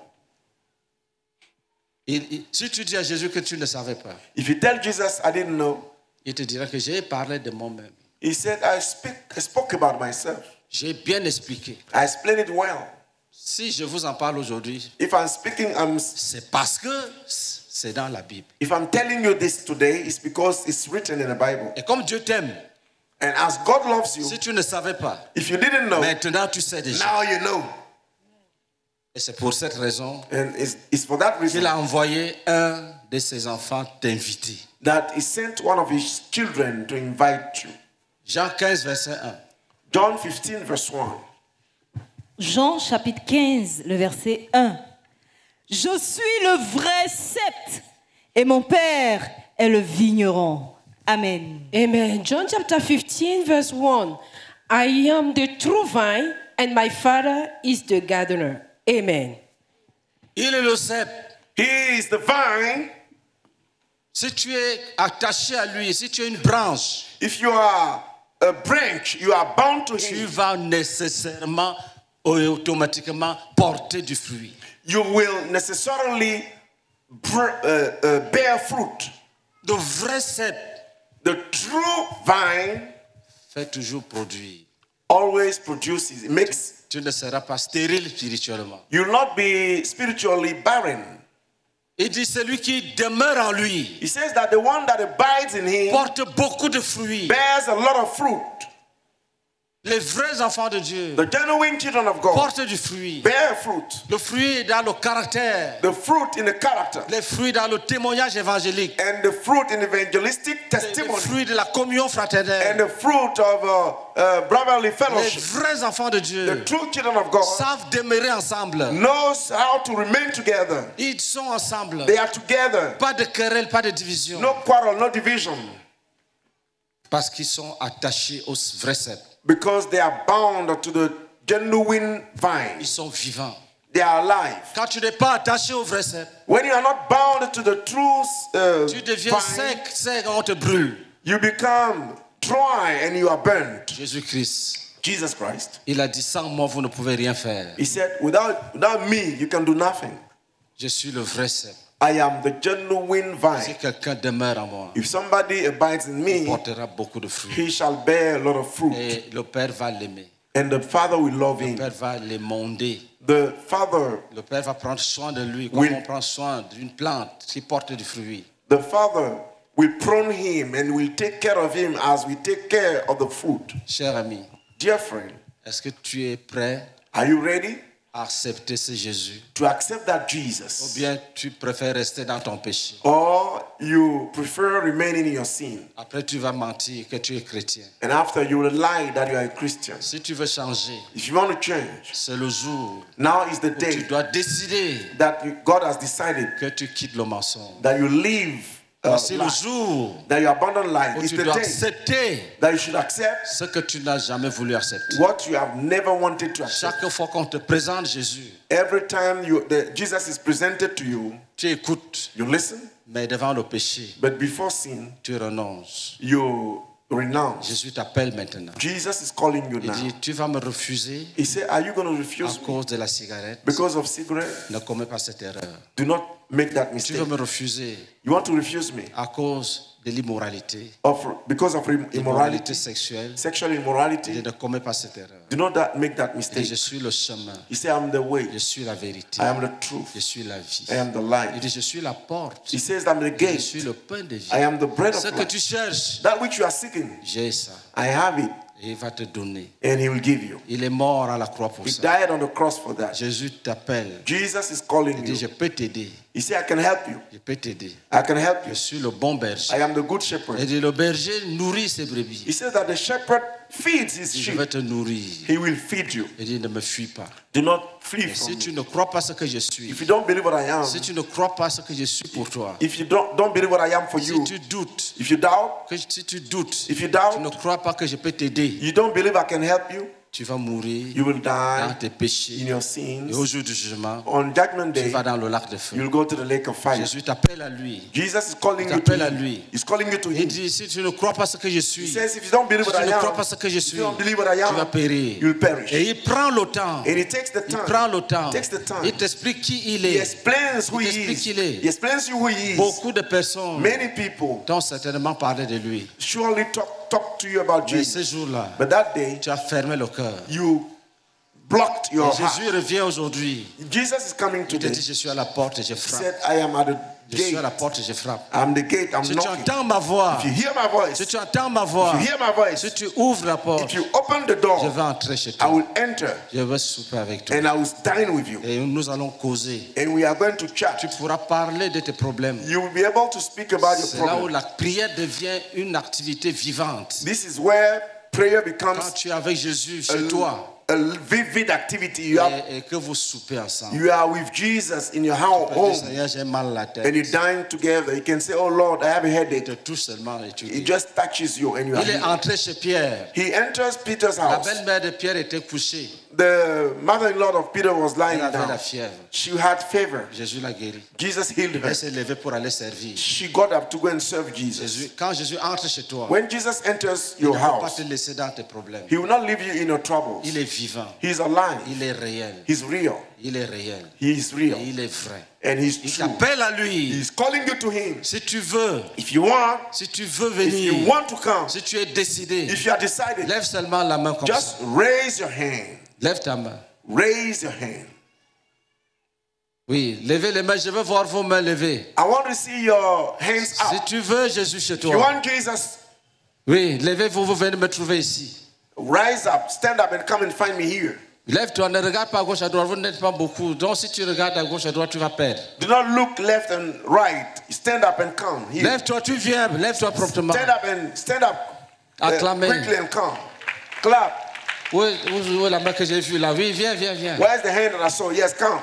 Si tu dis à Jésus que tu ne savais pas, If you tell Jesus, I didn't know, il te dira que j'ai parlé de moi-même. he said, I spoke about myself. J'ai bien expliqué. I explained it well. Si je vous en parle aujourd'hui, If I'm speaking, c'est parce que c'est dans la Bible. if I'm telling you this today, it's because it's written in the Bible. Et comme Dieu t'aime, And as God loves you, si tu ne savais pas, if you didn't know, maintenant tu sais déjà. now you know. Et c'est pour cette raison And it's for that reason qu'il a envoyé un de ses enfants t'inviter. that he sent one of his children to invite you. Jean 15, verset 1. John 15, verse 1. Jean chapitre 15, le verset 1. Je suis le vrai cep et mon père est le vigneron. Amen. Amen. John chapter 15, verse 1. I am the true vine, and my Father is the gardener. Amen. Il est le cep. He is the vine. Si tu es attaché à lui, si tu es une branche, If you are a branch, you are bound to tu him. vas nécessairement, automatiquement porter du fruit. You will necessarily bear fruit. Le vrai cep The true vine fait toujours produire. always produces, it makes, Tu ne seras pas stérile spirituellement. you will not be spiritually barren. Il dit celui qui demeure en lui He says that the one that abides in him porte beaucoup de fruits. bears a lot of fruit. Les vrais enfants de Dieu The genuine children of God portent du fruit. bear fruit. Le fruit est dans le caractère. The fruit in the character Les fruits dans le témoignage évangélique. and the fruit in evangelistic Les testimony fruits de la communion and fraternelle. the fruit of brotherly Les fellowship. vrais enfants de The Dieu true children of God savent demeurer ensemble. knows how to remain together. Ils sont ensemble. They are together. Pas de querelle, pas de division. No quarrel, no division. Parce qu'ils sont attachés au vrai cep. Because they are bound to the genuine Ils vine. sont vivants. They are alive. Quand tu n'es pas attaché au vrai cep, When you are not bound to the true tu deviens vine, sec, on te brûle. you become dry and you are burnt. Jésus-Christ, Jesus Christ. il a dit sans moi vous ne pouvez rien faire. He said, without me, you can do nothing. Je suis le vrai cep. I am the genuine Si vine. quelqu'un demeure en moi, If somebody abides in il me, portera beaucoup de fruits. he shall bear a lot of fruit. Et le Père va l'aimer. And the Father will love Le him. Père va l'émonder. The Father, Le Père va prendre soin de lui comme Oui. on prend soin d'une plante qui porte du fruit. the Father will prune him and will take care of him as we take care of the fruit. Cher ami, Dear friend, est-ce que tu es prêt are you ready à accepter ce Jésus? to accept that Ou Jesus? bien tu préfères rester dans ton péché? Or you prefer remaining in your sin? Après tu vas mentir que tu es chrétien. And after you will lie that you are a Christian. Si tu veux changer, If you want to change, c'est le jour now is the où tu day dois décider that God has decided que tu quittes le mensonge. that you leave Voici le life, jour that you abandon life. où It's tu the dois day accepter that you should accept ce que tu n'as jamais voulu accepter. what you have never wanted to accept. Chaque fois qu'on te présente Jésus, Every time Jesus is presented to you, tu écoutes, you listen, mais devant le péché, but before sin, tu renonces. you renounce. Jésus t'appelle maintenant. Jesus is calling you Il now. dit, tu vas me refuser He said, are you going to à refuse me cause de la cigarette. because of cigarette? Ne commets pas cette erreur. Do not make that Tu mistake. veux me refuser You want to refuse me à cause de l'immoralité, because of immoralité immorality, sexuelle. sexual Il dit, immorality. ne commets pas cette erreur. Do not make that Et mistake. je suis le chemin, He said, I'm the way, je suis la vérité, I am the truth, je suis la vie. I am the Il light. dit, je suis la porte, He says, I'm the je gate, suis le pain de vie. I am the bread Ce of que tu life. cherches, That which you are seeking, j'ai ça. I have it, Et il va te donner. and He will give you. Il est mort à la croix pour He ça. died on the cross for that. Jésus t'appelle. Jesus is Il calling dit, je you. peux t'aider. He said, I can help you. Je peux t'aider. I can help Je you. suis le bon berger. I am the good Il shepherd. dit, le berger nourrit ses brebis. He says that the shepherd feeds his Je vais sheep. te nourrir. He will feed you. Il dit, ne me fuis pas. Do not flee Et from si tu me. ne crois pas ce que je suis, If you don't believe what I am, si tu ne crois pas ce que je suis pour toi, if you don't believe what I am for si you, tu doutes, if you doubt, si tu doutes, if you tu doubt, ne crois pas que je peux t'aider, you don't believe I can help you, tu vas mourir you will dans die tes péchés. in your Et sins. au jour du jugement, On Judgment tu Day, vas dans le lac de feu. you'll go to the lake of fire. Jésus t'appelle à lui. Jesus is calling Il you to t'appelle à him. lui. He's calling you to Il him. dit, si tu ne crois pas ce que je He suis, si says, if you don't believe what tu I ne crois am, pas ce que je if suis, you don't believe what I tu vas am, périr. you'll perish. Et il prend le temps. And he takes the Il time. prend le temps. Takes the time. Il t'explique qui il He est. explains who Il he t'explique is. qui il est. He explains you who he is. Beaucoup de personnes Many people t'ont certainement parlé de lui. surely talk to you about Mais Jesus. ce jour-là, But that day, tu as fermé le cœur. you blocked Et your Jésus heart. revient aujourd'hui. Jesus is coming Il te today. dit, je suis à la porte et je He frappe. said, I am at the Je suis à la gate. porte et je frappe. I'm the gate. I'm Si tu knocking. entends ma voix, If you hear my voice, si tu entends ma voix, if you hear my voice, si tu ouvres la porte, if you open the je door, vais entrer chez I toi. will enter Je vais souper avec toi. and I will dine with you. Et nous allons causer. And we are going to chat. Tu pourras parler de tes problèmes. You will be able to speak about your C'est là où problem. la prière devient une activité vivante. This is where prayer Quand becomes tu es avec Jésus chez toi a vivid activity. You et que vous soupez ensemble, you are with Jesus in your tu peux dire, home Seigneur, j'ai mal à la tête. and you dine together. You can say, oh Lord, I have a Il headache. te touche seulement et tu It dis. just touches you and you are Il est healed. entré chez Pierre. He enters Peter's La house. belle-mère de Pierre était couchée. The mother-in-law of Peter was lying Elle avait la down. fièvre. She had fever. Jésus l'a guérie. Jesus healed her. Elle s'est levée pour aller servir. She got up to go and serve Jesus. Quand Jésus entre chez toi, When Jesus enters il ne your peut pas house, te laisser dans tes problèmes. he will not leave you in your troubles. Il est vivant. He's alive. Il est réel. He's real. Il est réel. He is real. Et il est vrai. And he's Il true. t'appelle à lui. He's calling you to him. Si tu veux, If you want, si tu veux if you venir, want to come, si tu es décidé, if you are decided, lève seulement la main comme just ça. raise your hand. Lève ta main. Raise your hand. Oui, levez les mains. Je veux voir vos mains levées. I want to see your hands Si up. tu veux Jésus chez If you toi, want Jesus, oui, levez-vous, vous venez me trouver ici. rise up, stand up and come and find me here. Lève-toi, ne regarde pas à gauche, à droite, vous n'êtes pas beaucoup. Donc si tu regardes à gauche, à droite, tu vas perdre. Do not look left and right. Stand up and come here. Lève-toi, tu viens, lève-toi promptement. Stand up Acclamez. quickly and come. Clap. Où est la main que j'ai vue là? Oui, viens, viens, viens. Where's the hand that I saw? Yes, come.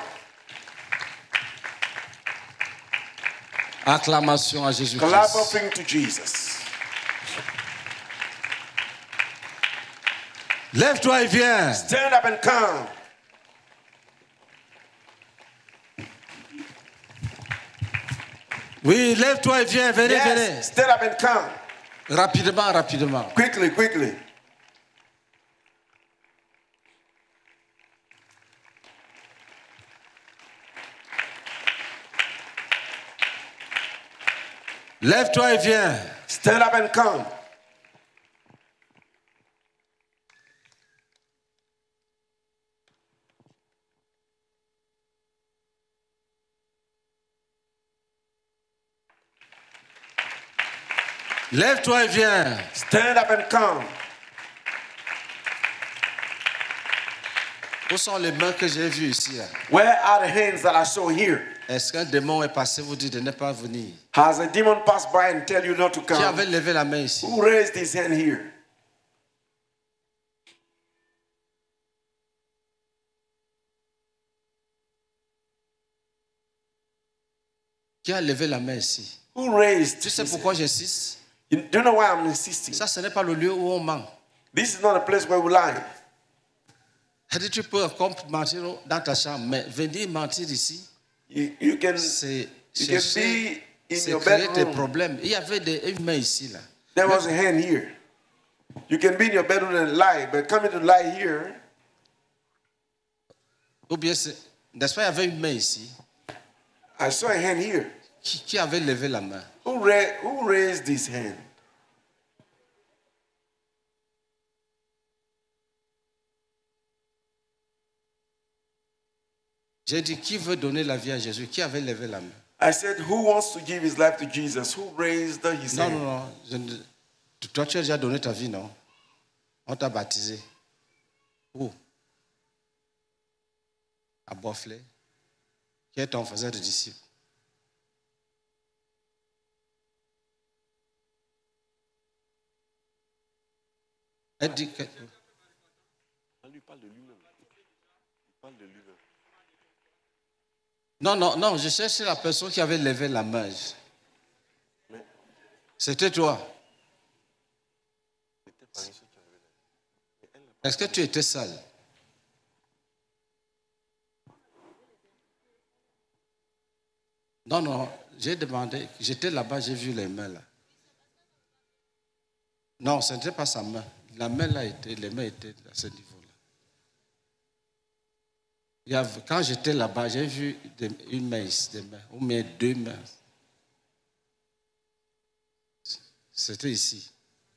Acclamation à Clap Jésus-Christ. offering to Jesus. Lève-toi et viens. Stand up and come. Oui, lève-toi et viens, venez, venez. Yes, stand up and come. Rapidement, rapidement. Quickly, quickly. Lève-toi et viens. Stand up and come. Lève-toi et viens. Stand up and come. Où sont les mains que j'ai vues ici? Là? Where are the hands that I saw here? Est-ce qu'un démon est passé vous dit de ne pas venir? Has a demon passed by and tell you not to Qui come? avait levé la main ici? Who raised his hand here? Qui a levé la main ici? Who raised Tu sais his pourquoi j'insiste? You do you know why I'm insisting? Ça, ce n'est pas le lieu où on ment. This is not a place where we lie. C'est-à-dire, tu peux encore mentir dans ta chambre, mais venir mentir ici, You can c'est you can chercher, be in c'est your créer des bedroom. problèmes. Il y avait une main ici, là. There was a hand here. You can be in your bedroom and lie, but coming to lie here, Ou bien, n'est-ce pas, il y avait une main ici. I saw a hand here. Qui avait levé la main? Who raised this hand? J'ai dit, qui veut donner la vie à Jésus? Qui avait levé la main? I said, who wants to give his life to Jesus? Who raised his Non, hand? non, non. Toi, tu as déjà donné ta vie, non? On t'a baptisé. Où? À Boiflé. Qui est ton faiseur de disciples? Elle dit que... Lui parle de lui-même. Il parle de lui-même. Non, non, non, je cherchais la personne qui avait levé la main. C'était toi. Est-ce que tu étais seul? Non, non, j'ai demandé, j'étais là-bas, j'ai vu les mains là. Non, ce n'était pas sa main. La main là était, les mains étaient à ce niveau-là. Quand j'étais là-bas, j'ai vu une main ici, des mains, ou bien deux mains. C'était ici.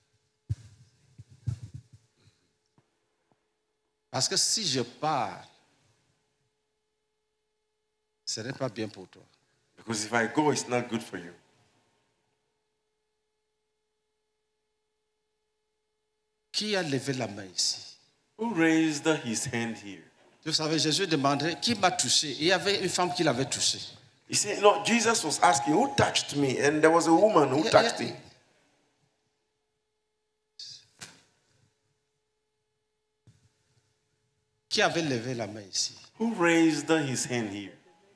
Parce que si je pars, ce n'est pas bien pour toi. Because if I go, it's not good for you. Qui a levé la main ici? Who raised his hand here? Vous savez, Jésus demandait qui m'a touché. Il y avait une femme qui l'avait touché. You see, no, Jesus was asking, who touched me? And there was a woman who touched him. Qui avait levé la main ici? Who raised his hand here?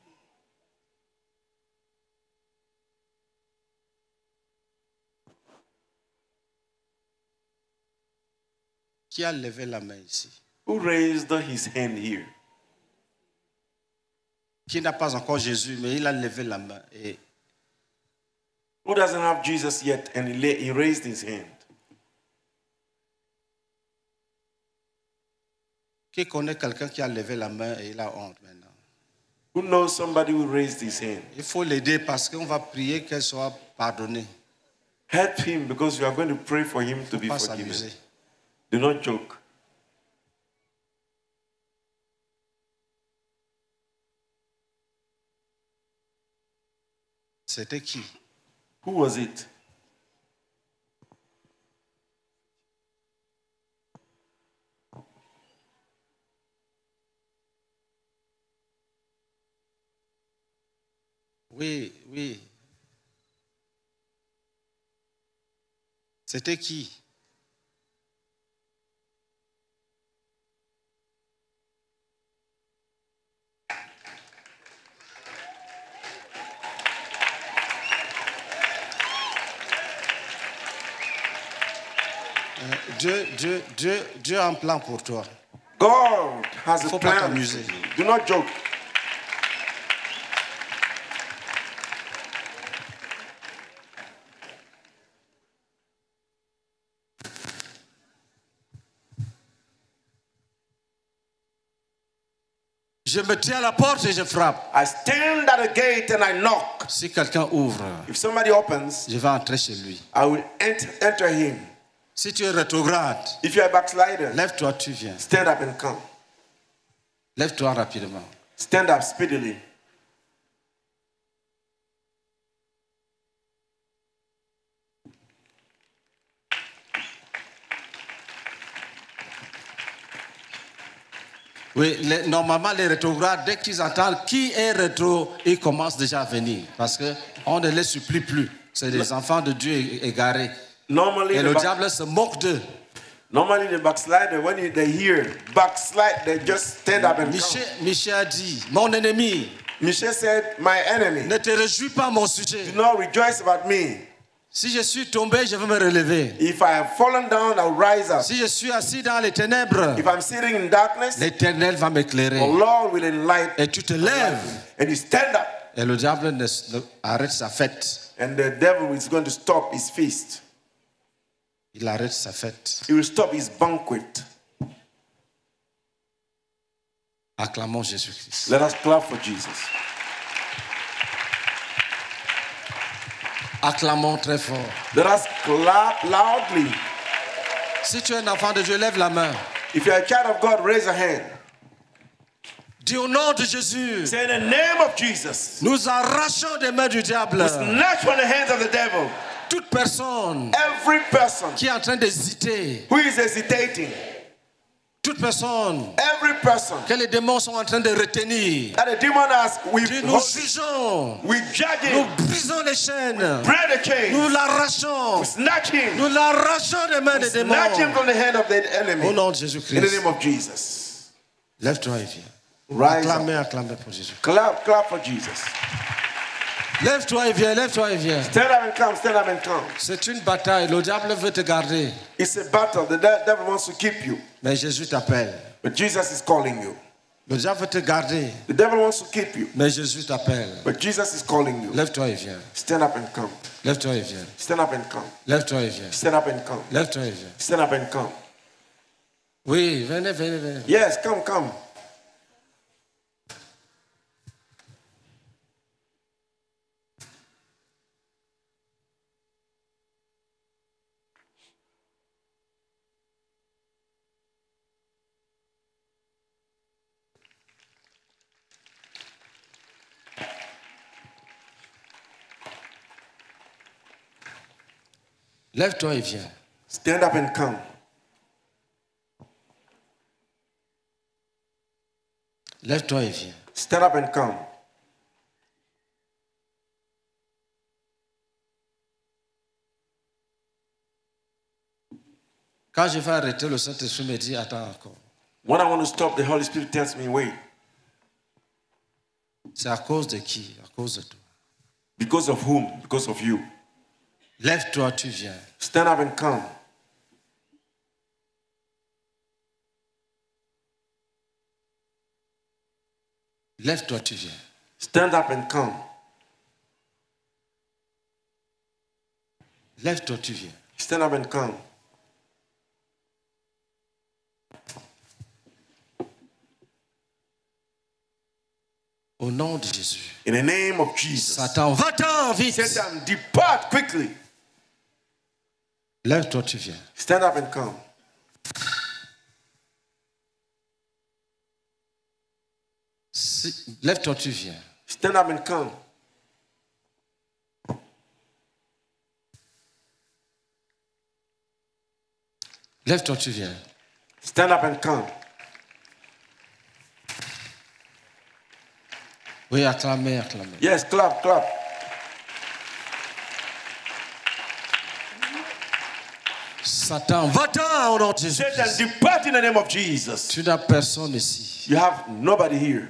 Qui a levé la main ici? Who raised his hand here? Qui n'a pas encore Jésus, mais il a levé la main. Et Who doesn't have Jesus yet and he raised his hand? qui connaît quelqu'un qui a levé la main et il a honte maintenant? Who knows somebody who raised his hand? Il faut l'aider parce qu'on va prier qu'elle soit pardonnée. Help him because you are going to pray for him to be Pas forgiven. s'amuser. Do not joke. C'était qui? Who was it? Oui, oui. C'était qui? Dieu a un plan pour toi. God has a Faut pas plan. t'amuser. Do not joke. Je me tiens à la porte et je frappe. I stand at the gate and I knock. Si quelqu'un ouvre, If somebody opens, je vais entrer chez lui. I will enter him. Si tu es rétrograde, If you are a backslider, lève-toi, tu viens. stand up and come. Lève-toi rapidement. Stand up speedily. Oui, normalement, les rétrogrades, dès qu'ils entendent qui est rétro, ils commencent déjà à venir. Parce qu'on ne les supplie plus. C'est des enfants de Dieu égarés. Normally, Et le diable se moque d'eux. Normally the backslider, when they hear backslide, they just stand up and come. Michel a dit, mon ennemi, Michel said, my enemy, ne te réjouis pas mon sujet. do not rejoice about me. Si je suis tombé, je vais me relever. If I have fallen down, I'll rise up. Si je suis assis dans les ténèbres, If I'm sitting in darkness, l'Éternel va m'éclairer. the Lord will enlighten. Et tu te lèves. And you stand up. Et le diable arrête sa fête. And the devil is going to stop his feast. Il arrête sa fête. He will stop his banquet. Acclamons Jésus-Christ. Let us clap for Jesus. Acclamons très fort. Let us clap loudly. Si tu es un enfant de Dieu, lève la main. If you're a child of God, raise a hand. Dis au nom de Jésus. Say in the name of Jesus. Nous arrachons des mains du diable. Snatch from the hands of the devil. Toute personne Every person qui est en train d'hésiter, who is hesitating, toute personne every person que les démons sont en train de retenir, that the demon has, we nous jugeons, we judge nous him, brisons les chaînes, break the chains, nous l'arrachons, snatch him, nous l'arrachons des mains des démons. snatch him from the hand of the enemy. Au nom de In the Jésus-Christ, name of Jesus. lève-toi et viens. Rise Acclamez, up. acclamez pour Jésus. Clap, clap for Jesus. Lève-toi et viens, lève-toi et viens. Stand up and come, stand up and come. C'est une bataille, le diable veut te garder, It's a battle. The devil wants to keep you, mais Jésus t'appelle. but Jesus is calling you. Le diable veut te garder, The devil wants to keep you, mais Jésus t'appelle. but Jesus is calling you. Lève-toi et viens. Stand up and come. Lève-toi et viens. Stand up and come. Lève-toi et viens. Stand up and come. Lève-toi et viens. Stand up and come. Oui, venez, venez, venez. Yes, come, come. Lève-toi et viens. Stand up and come. Lève-toi et viens. Stand up and come. Quand je vais arrêter, le Saint-Esprit me dit, attends encore. When I want to stop, the Holy Spirit tells me, wait. C'est à cause de qui? À cause de toi. Because of whom? Because of you. Lève-toi, tu viens. Stand up and come. Lève-toi, tu viens. Stand up and come. Lève-toi, tu viens. Stand up and come. Au nom de Jésus. In the name of Jesus. Satan, va-t'en vite. Satan, depart quickly. Lève-toi, tu viens. Stand up and come. Lève-toi, tu viens. Stand up and come. Lève-toi, tu viens. Stand up and come. Oui, acclamez, acclamez. Yes, clap, clap. Satan, va-t'en au nom de Jésus. Satan, depart in the name of Jesus. Tu n'as personne ici. You have nobody here.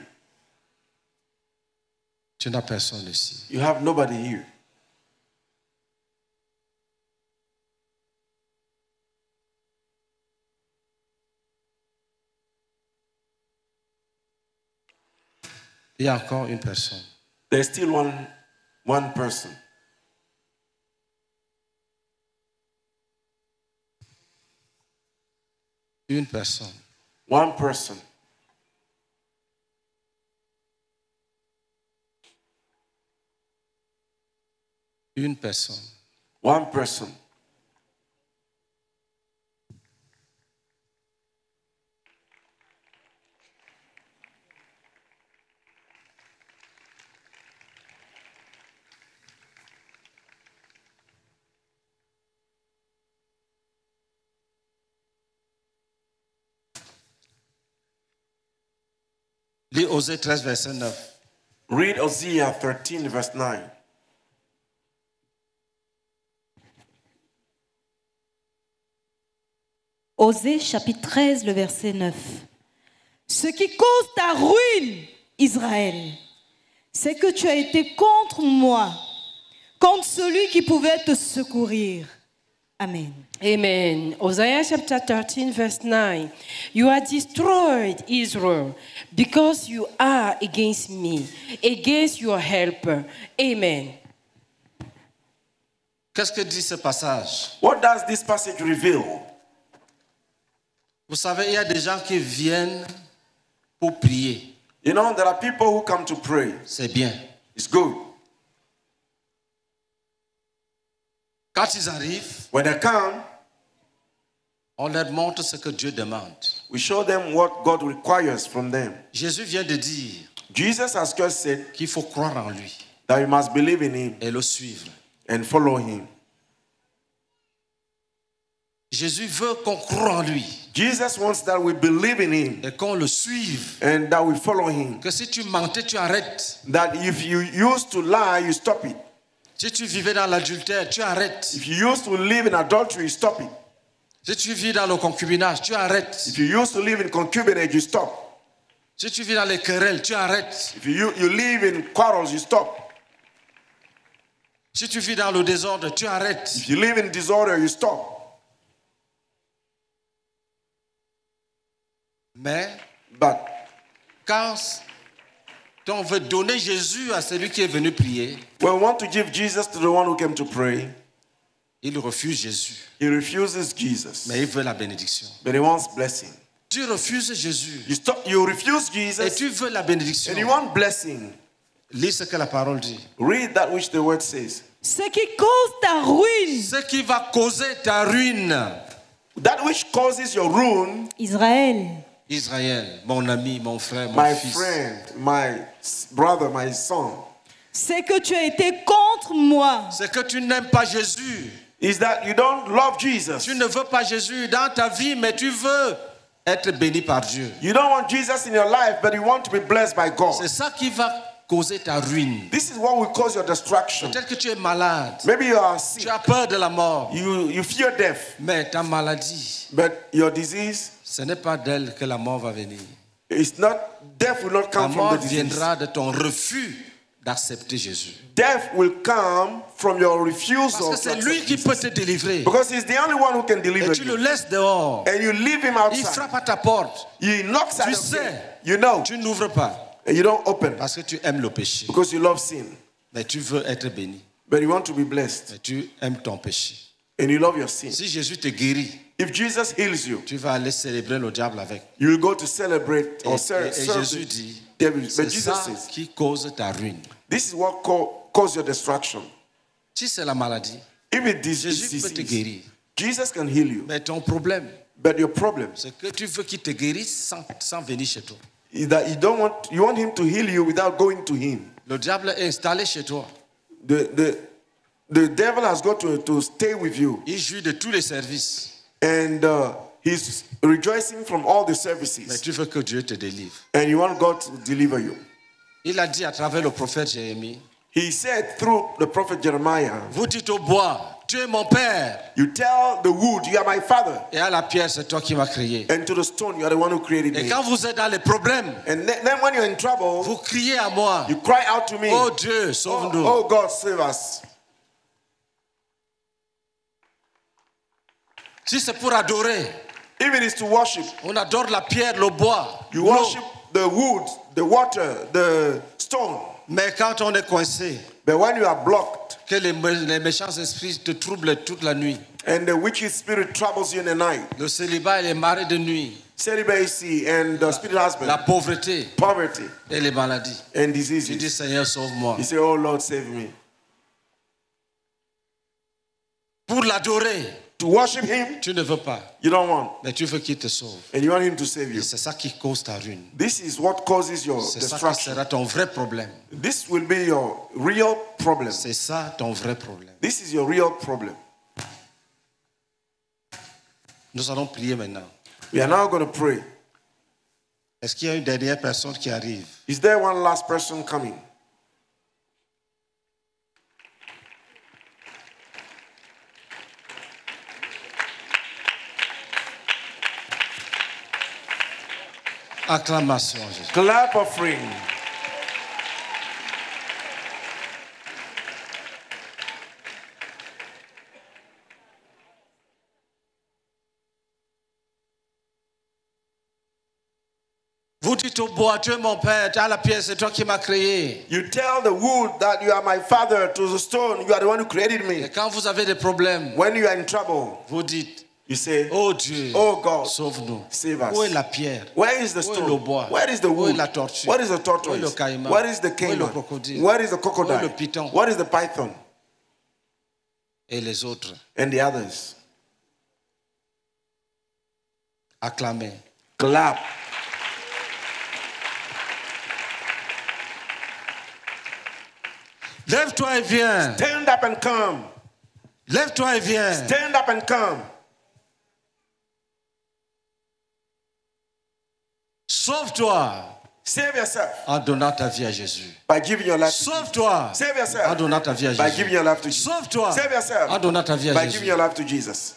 Tu n'as personne ici. You have nobody here. Il y a encore une personne. There's still one person. Une personne. One person. Une personne. One person. Lis Osée 13, verset 9. Read Hosea 13, verse 9. Osée chapitre 13, le verset 9. Ce qui cause ta ruine, Israël, c'est que tu as été contre moi, contre celui qui pouvait te secourir. Amen. Amen. Hosea chapter 13, verse 9. You are destroyed, Israel, because you are against me, against your helper. Amen. Qu'est-ce que dit ce passage? What does this passage reveal? Vous savez, il y a des gens qui viennent pour prier. You know, there are people who come to pray. C'est bien. It's good. Quand ils arrivent, When they come, on leur montre ce que Dieu demande. we show them what God requires from them. Jésus vient de dire Jesus has just said qu'il faut croire en lui that you must believe in him et le suivre. and follow him. Jésus veut qu'on croie en lui Jesus wants that we believe in him et qu'on le suive. and that we follow him. Que si tu mentais, tu arrêtes. That if you used to lie, you stop it. Si tu vivais dans l'adultère, tu arrêtes. If you used to live in adultery, you stop it. Si tu vis dans le concubinage, tu arrêtes. If you used to live in concubinage, you stop. Si tu vis dans les querelles, tu arrêtes. If you live in quarrels, you stop. Si tu vis dans le désordre, tu arrêtes. If you live in disorder, you stop. Mais But quand on veut donner Jésus à celui qui est venu prier, when we want to give Jesus to the one who came to pray, il refuse Jésus. he refuses Jesus. Mais il veut la bénédiction. But he wants blessing. Tu refuses Jésus You refuse et Jesus tu veux la bénédiction. and you want blessing. Lis ce que la parole dit. Read that which the word says. Ce qui cause ta ruine, Ce qui va causer ta ruine. That which causes your ruin, Israël, Israël, mon ami, mon frère, mon my fils. friend, my brother, my son, c'est que tu as été contre moi. C'est que tu n'aimes pas Jésus. is that you don't love Jesus. Tu ne veux pas Jésus dans ta vie, mais tu veux être béni par Dieu. You don't want Jesus in your life, but you want to be blessed by God. C'est ça qui va causer ta ruine. This is what will cause your destruction. Peut-être que tu es malade. Maybe you are sick. Tu as peur de la mort. You fear death, Mais ta maladie, but your disease ce n'est pas d'elle que la mort va venir. is not, death will not La come from mort the disease. viendra de ton refus d'accepter Jésus. Death will come from your refusal Parce que to c'est accept lui qui Jesus. peut te délivrer. Because he's the only one who can deliver Et tu le you. laisses dehors. And you leave him Il outside. frappe à ta porte. He knocks at Tu the sais. gate. You know. Tu n'ouvres pas And you don't open parce que tu aimes le péché. because you love sin. Mais tu veux être béni. But you want to be blessed. Mais tu aimes ton péché. And you love your sin. Si Jésus te guérit, If Jesus heals you, tu vas aller célébrer le diable avec. you will go to celebrate or Et serve Jésus the dit, devil. But c'est Jesus ça says, qui cause ta ruine. this is what causes your destruction. Si c'est la maladie, If it is Jésus peut te disease, guérir. Jesus can heal you. Mais ton problème, But your problem c'est que tu veux qu'il te guérisse sans venir chez toi. is that you want him to heal you without going to him. Le diable est installé chez toi. The devil has got to stay with you. Il jouit de tous les services. And he's rejoicing from all the Mais services. tu veux que Dieu te délivre. And you want God to deliver you. Il a dit à travers le prophète Jérémie, He said through the prophet Jeremiah, vous dites au bois, tu es mon père. you tell the wood, you are my father. Et à la pierre, c'est toi qui m'as créé. And to the stone, you are the one who created Et me. quand vous êtes dans les problèmes, And then when you're in trouble, vous criez à moi. you cry out to me. Oh Dieu, sauve-nous. Oh God, save us. Si c'est pour adorer, If it is to worship, on adore la pierre, le bois, you l'eau. worship the wood, the water, the stone. Mais quand on est coincé, But when you are blocked que les méchants esprits te troublent toute la nuit, and the wicked spirit troubles you in the night, le célibat et les marées de nuit, celibacy and the spirit husband, la pauvreté poverty et les maladies, and tu dis diseases, Seigneur, sauve-moi. you say, oh Lord, save me. Pour l'adorer, To worship him, tu ne veux pas, you don't want. mais tu veux qu'il te sauve. And you want him to save Et you. c'est ça qui cause ta ruine. This is what causes your C'est ça qui destruction. sera ton vrai problème. This will be your real problem. C'est ça ton vrai problème. This is your real problem. Nous allons prier maintenant. We are now going to pray. Est-ce qu'il y a une dernière personne qui arrive? Is there one last person coming? Acclamation, Jésus. Clap offering. dites au bois, tu es mon père, tu as la pierre, c'est toi qui m'as créé. You tell the wood that you are my father, to the stone, you are the one who created Et me. quand vous avez des problèmes, When you are in trouble, vous dites, you say, oh Dieu, Oh God, sauve-nous. save us. Où est la pierre? Where is the Où est le stone? bois? Where is the Où est wood? la tortue? What is the Où est le tortoise? caïman? What is the Où est le caiman? crocodile? What is the Où est le crocodile? python? What is the python? Et les autres, And the others. acclamez. Clap. Lève-toi et viens. Stand up and come. Lève-toi et viens. Stand up and come. Sauve-toi Save yourself en donnant ta vie à Jésus. by giving your life to Jesus. Sauve-toi Save en yourself donnant ta vie à by giving Jésus. your life to Jesus. Sauve-toi Save yourself en donnant ta vie à by giving Jésus. your life to Jesus.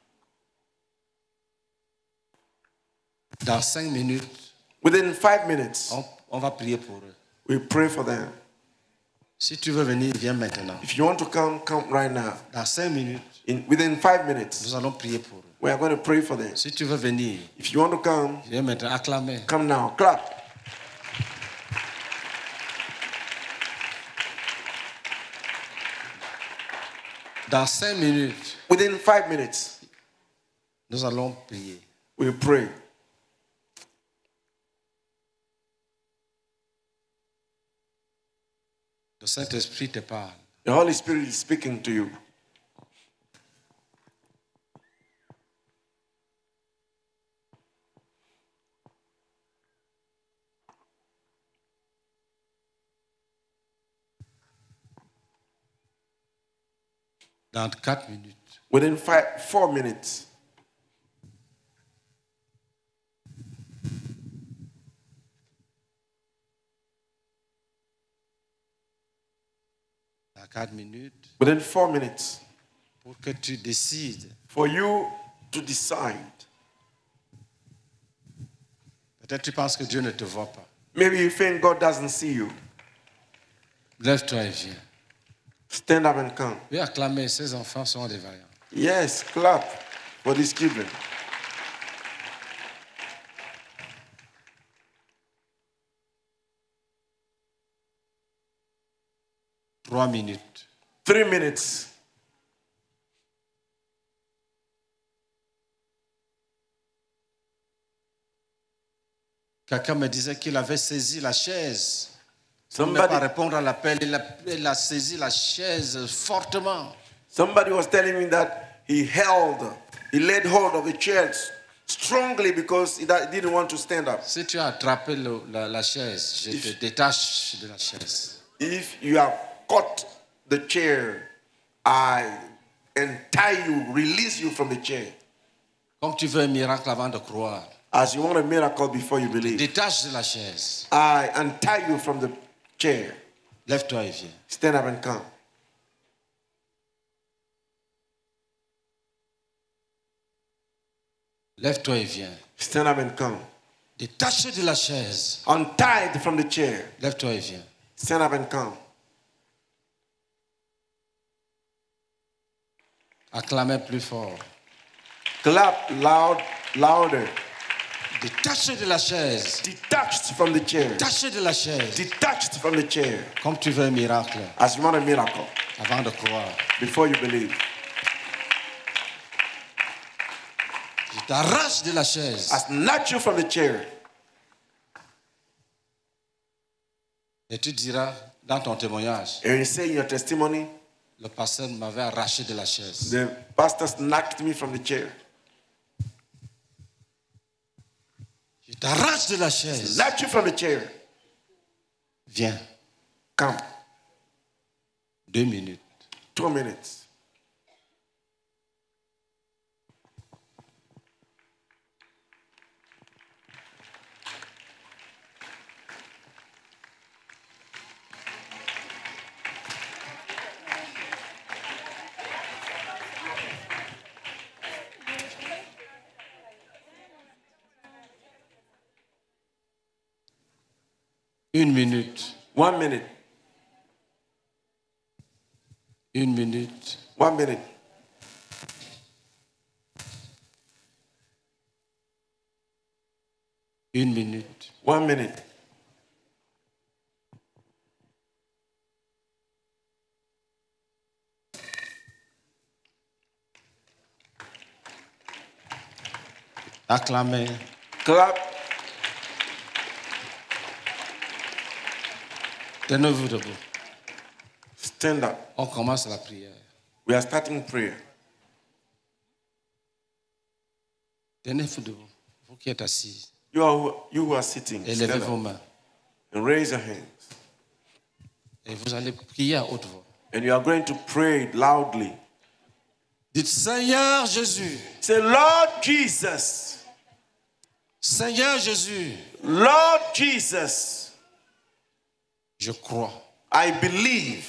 Dans 5 minutes, Within 5 minutes, on va prier pour eux. we pray for them. Si tu veux venir, viens maintenant. If you want to come, come right now. Dans 5 minutes, Within 5 minutes, nous allons prier pour eux. we are going to pray for them. Si tu veux venir, If you want to come, viens maintenant, acclamer. come now. Clap. Dans 5 minutes, Within 5 minutes, nous allons prier. we pray. Le Saint-Esprit te parle. The Holy Spirit is speaking to you. Dans 4 minutes, Within 4 minutes, dans 4 minutes, within 4 minutes, pour que tu décides. for you to decide. Peut-être tu penses que Dieu ne te voit pas. Maybe you think God doesn't see you. Lève-toi et viens. Stand up and come. Oui, acclamer, ces enfants sont des vaillants. Yes, clap for these children. Trois minutes. 3 minutes. Quelqu'un me disait qu'il avait saisi la chaise. Pour ne pas Somebody, répondre à l'appel, il a saisi la chaise fortement. somebody was telling me that he laid hold of the chairs strongly because he didn't want to stand up. Si tu as attrapé la chaise, je te détache de la chaise. If you have caught the chair, I untie you, release you from the chair. Comme tu veux un miracle avant de croire, As you want a miracle before you believe, détache de la chaise. I untie you from the chair. Lève-toi et viens. Stand up and come. Lève-toi et viens. Stand up and come. Détache de la chaise. Untied from the chair. Lève-toi et viens. Stand up and come. Acclamez plus fort. Clap louder. Détache de la chaise. Detached from the chair. Détache de la chaise. Detached from the chair. Comme tu veux un miracle As you want a miracle avant de croire. before you believe. Je t'arrache de la chaise. I snatch you from the chair. Et tu diras dans ton témoignage, And you say in your testimony, le pasteur m'avait arraché de la chaise. the pastor snatched me from the chair. Je t'arrache de la chaise. Snatch you from the chair. Viens. Come. 2 minutes. 2 minutes. Une minute. 1 minute. 1 minute. 1 minute. 1 minute. 1 minute. Acclamez. Clap. Tenez-vous debout. Stand up. On commence la prière. We are starting prayer. Tenez-vous debout. Vous qui êtes assis, You who are sitting, élevez stand vos up mains. and raise your hands. Et vous allez prier à haute voix. And you are going to pray loudly. Dites Seigneur Jésus. Say, Lord Jesus. Seigneur Jésus. Lord Jesus. Je crois I believe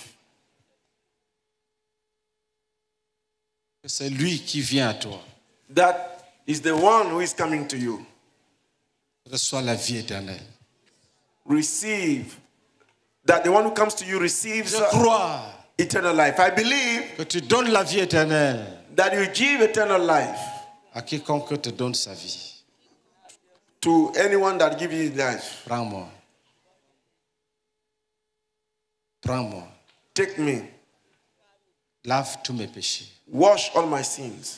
que c'est lui qui vient à toi. that is the one who is coming to you. Reçois la vie éternelle. Receive. That the one who comes to you receives Je crois eternal life. I believe que tu donnes la vie éternelle that you give eternal life à quiconque te donne sa vie. to anyone that gives you life. Prends-moi. Prends-moi. Take me. Lave tous mes péchés. Wash all my sins.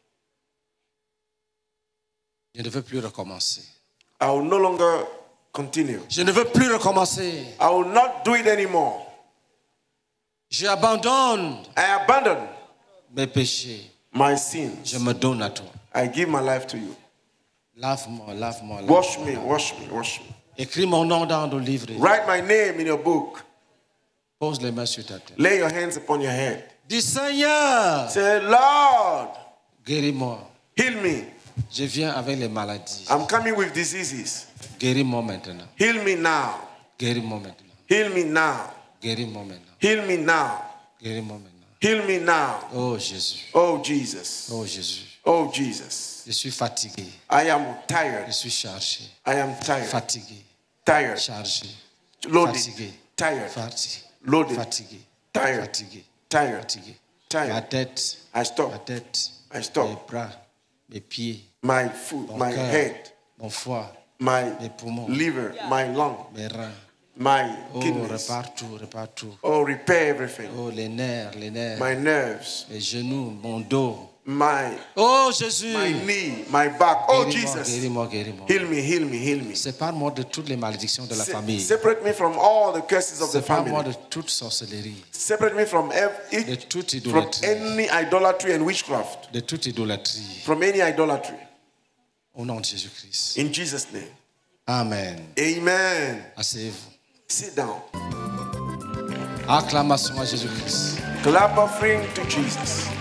Je ne veux plus recommencer. I will no longer continue. Je ne veux plus recommencer. I will not do it anymore. J'abandonne I abandon mes péchés. my sins. Je me donne à toi. I give my life to you. Lave-moi, lave-moi, lave-moi. Wash me, wash me, wash me. Écris mon nom dans le livre. Write my name in your book. Pose les mains sur ta tête. Lay your hands upon your head. Dis Seigneur, Say, Lord, guéris-moi. heal me. Je viens avec les maladies. I'm coming with diseases. Guéris-moi maintenant. Heal me now. Guéris-moi maintenant. Heal me now. Guéris-moi maintenant. Heal me now. Guéris-moi maintenant. Heal me now. Oh Jésus. Oh, Jesus. Oh Jésus. Oh, Jesus. Je suis fatigué. I am Je tired. suis chargé. I am tired. Fatigué. Tired. Chargé. Loaded. Fatigué. Tired. Fatigué. Loaded. Fatigué. Tired. Fatigué. Tired. Fatigué. Ma Tired. tête. I Ma stop. tête. I Mes stop. bras. Mes pieds. My foot, Mon my cœur. head, Mon foie. my Mes poumons. liver, my lung, Mes reins. my Oh, kidneys. répare tout, répare tout. Oh, repair everything. Oh, les nerfs, les nerfs. My nerves, Mes genoux, mon dos. my Oh, Jésus. knee, my back. Oh, Guéris-moi, Jesus. guéris-moi, guéris-moi. Heal me, heal me, heal me. Sépare-moi de toutes les malédictions de la famille. Separate me from all the curses of the Sépare-moi family. de toute sorcellerie, Separate me from de toute from idolâtrie, any idolatry and witchcraft. de toute idolâtrie. From any idolatry. Au nom de Jésus-Christ. In Jesus' name. Amen. Amen. Asseyez-vous. Sit down. Acclamation à Jésus-Christ. Clap offering to Jesus.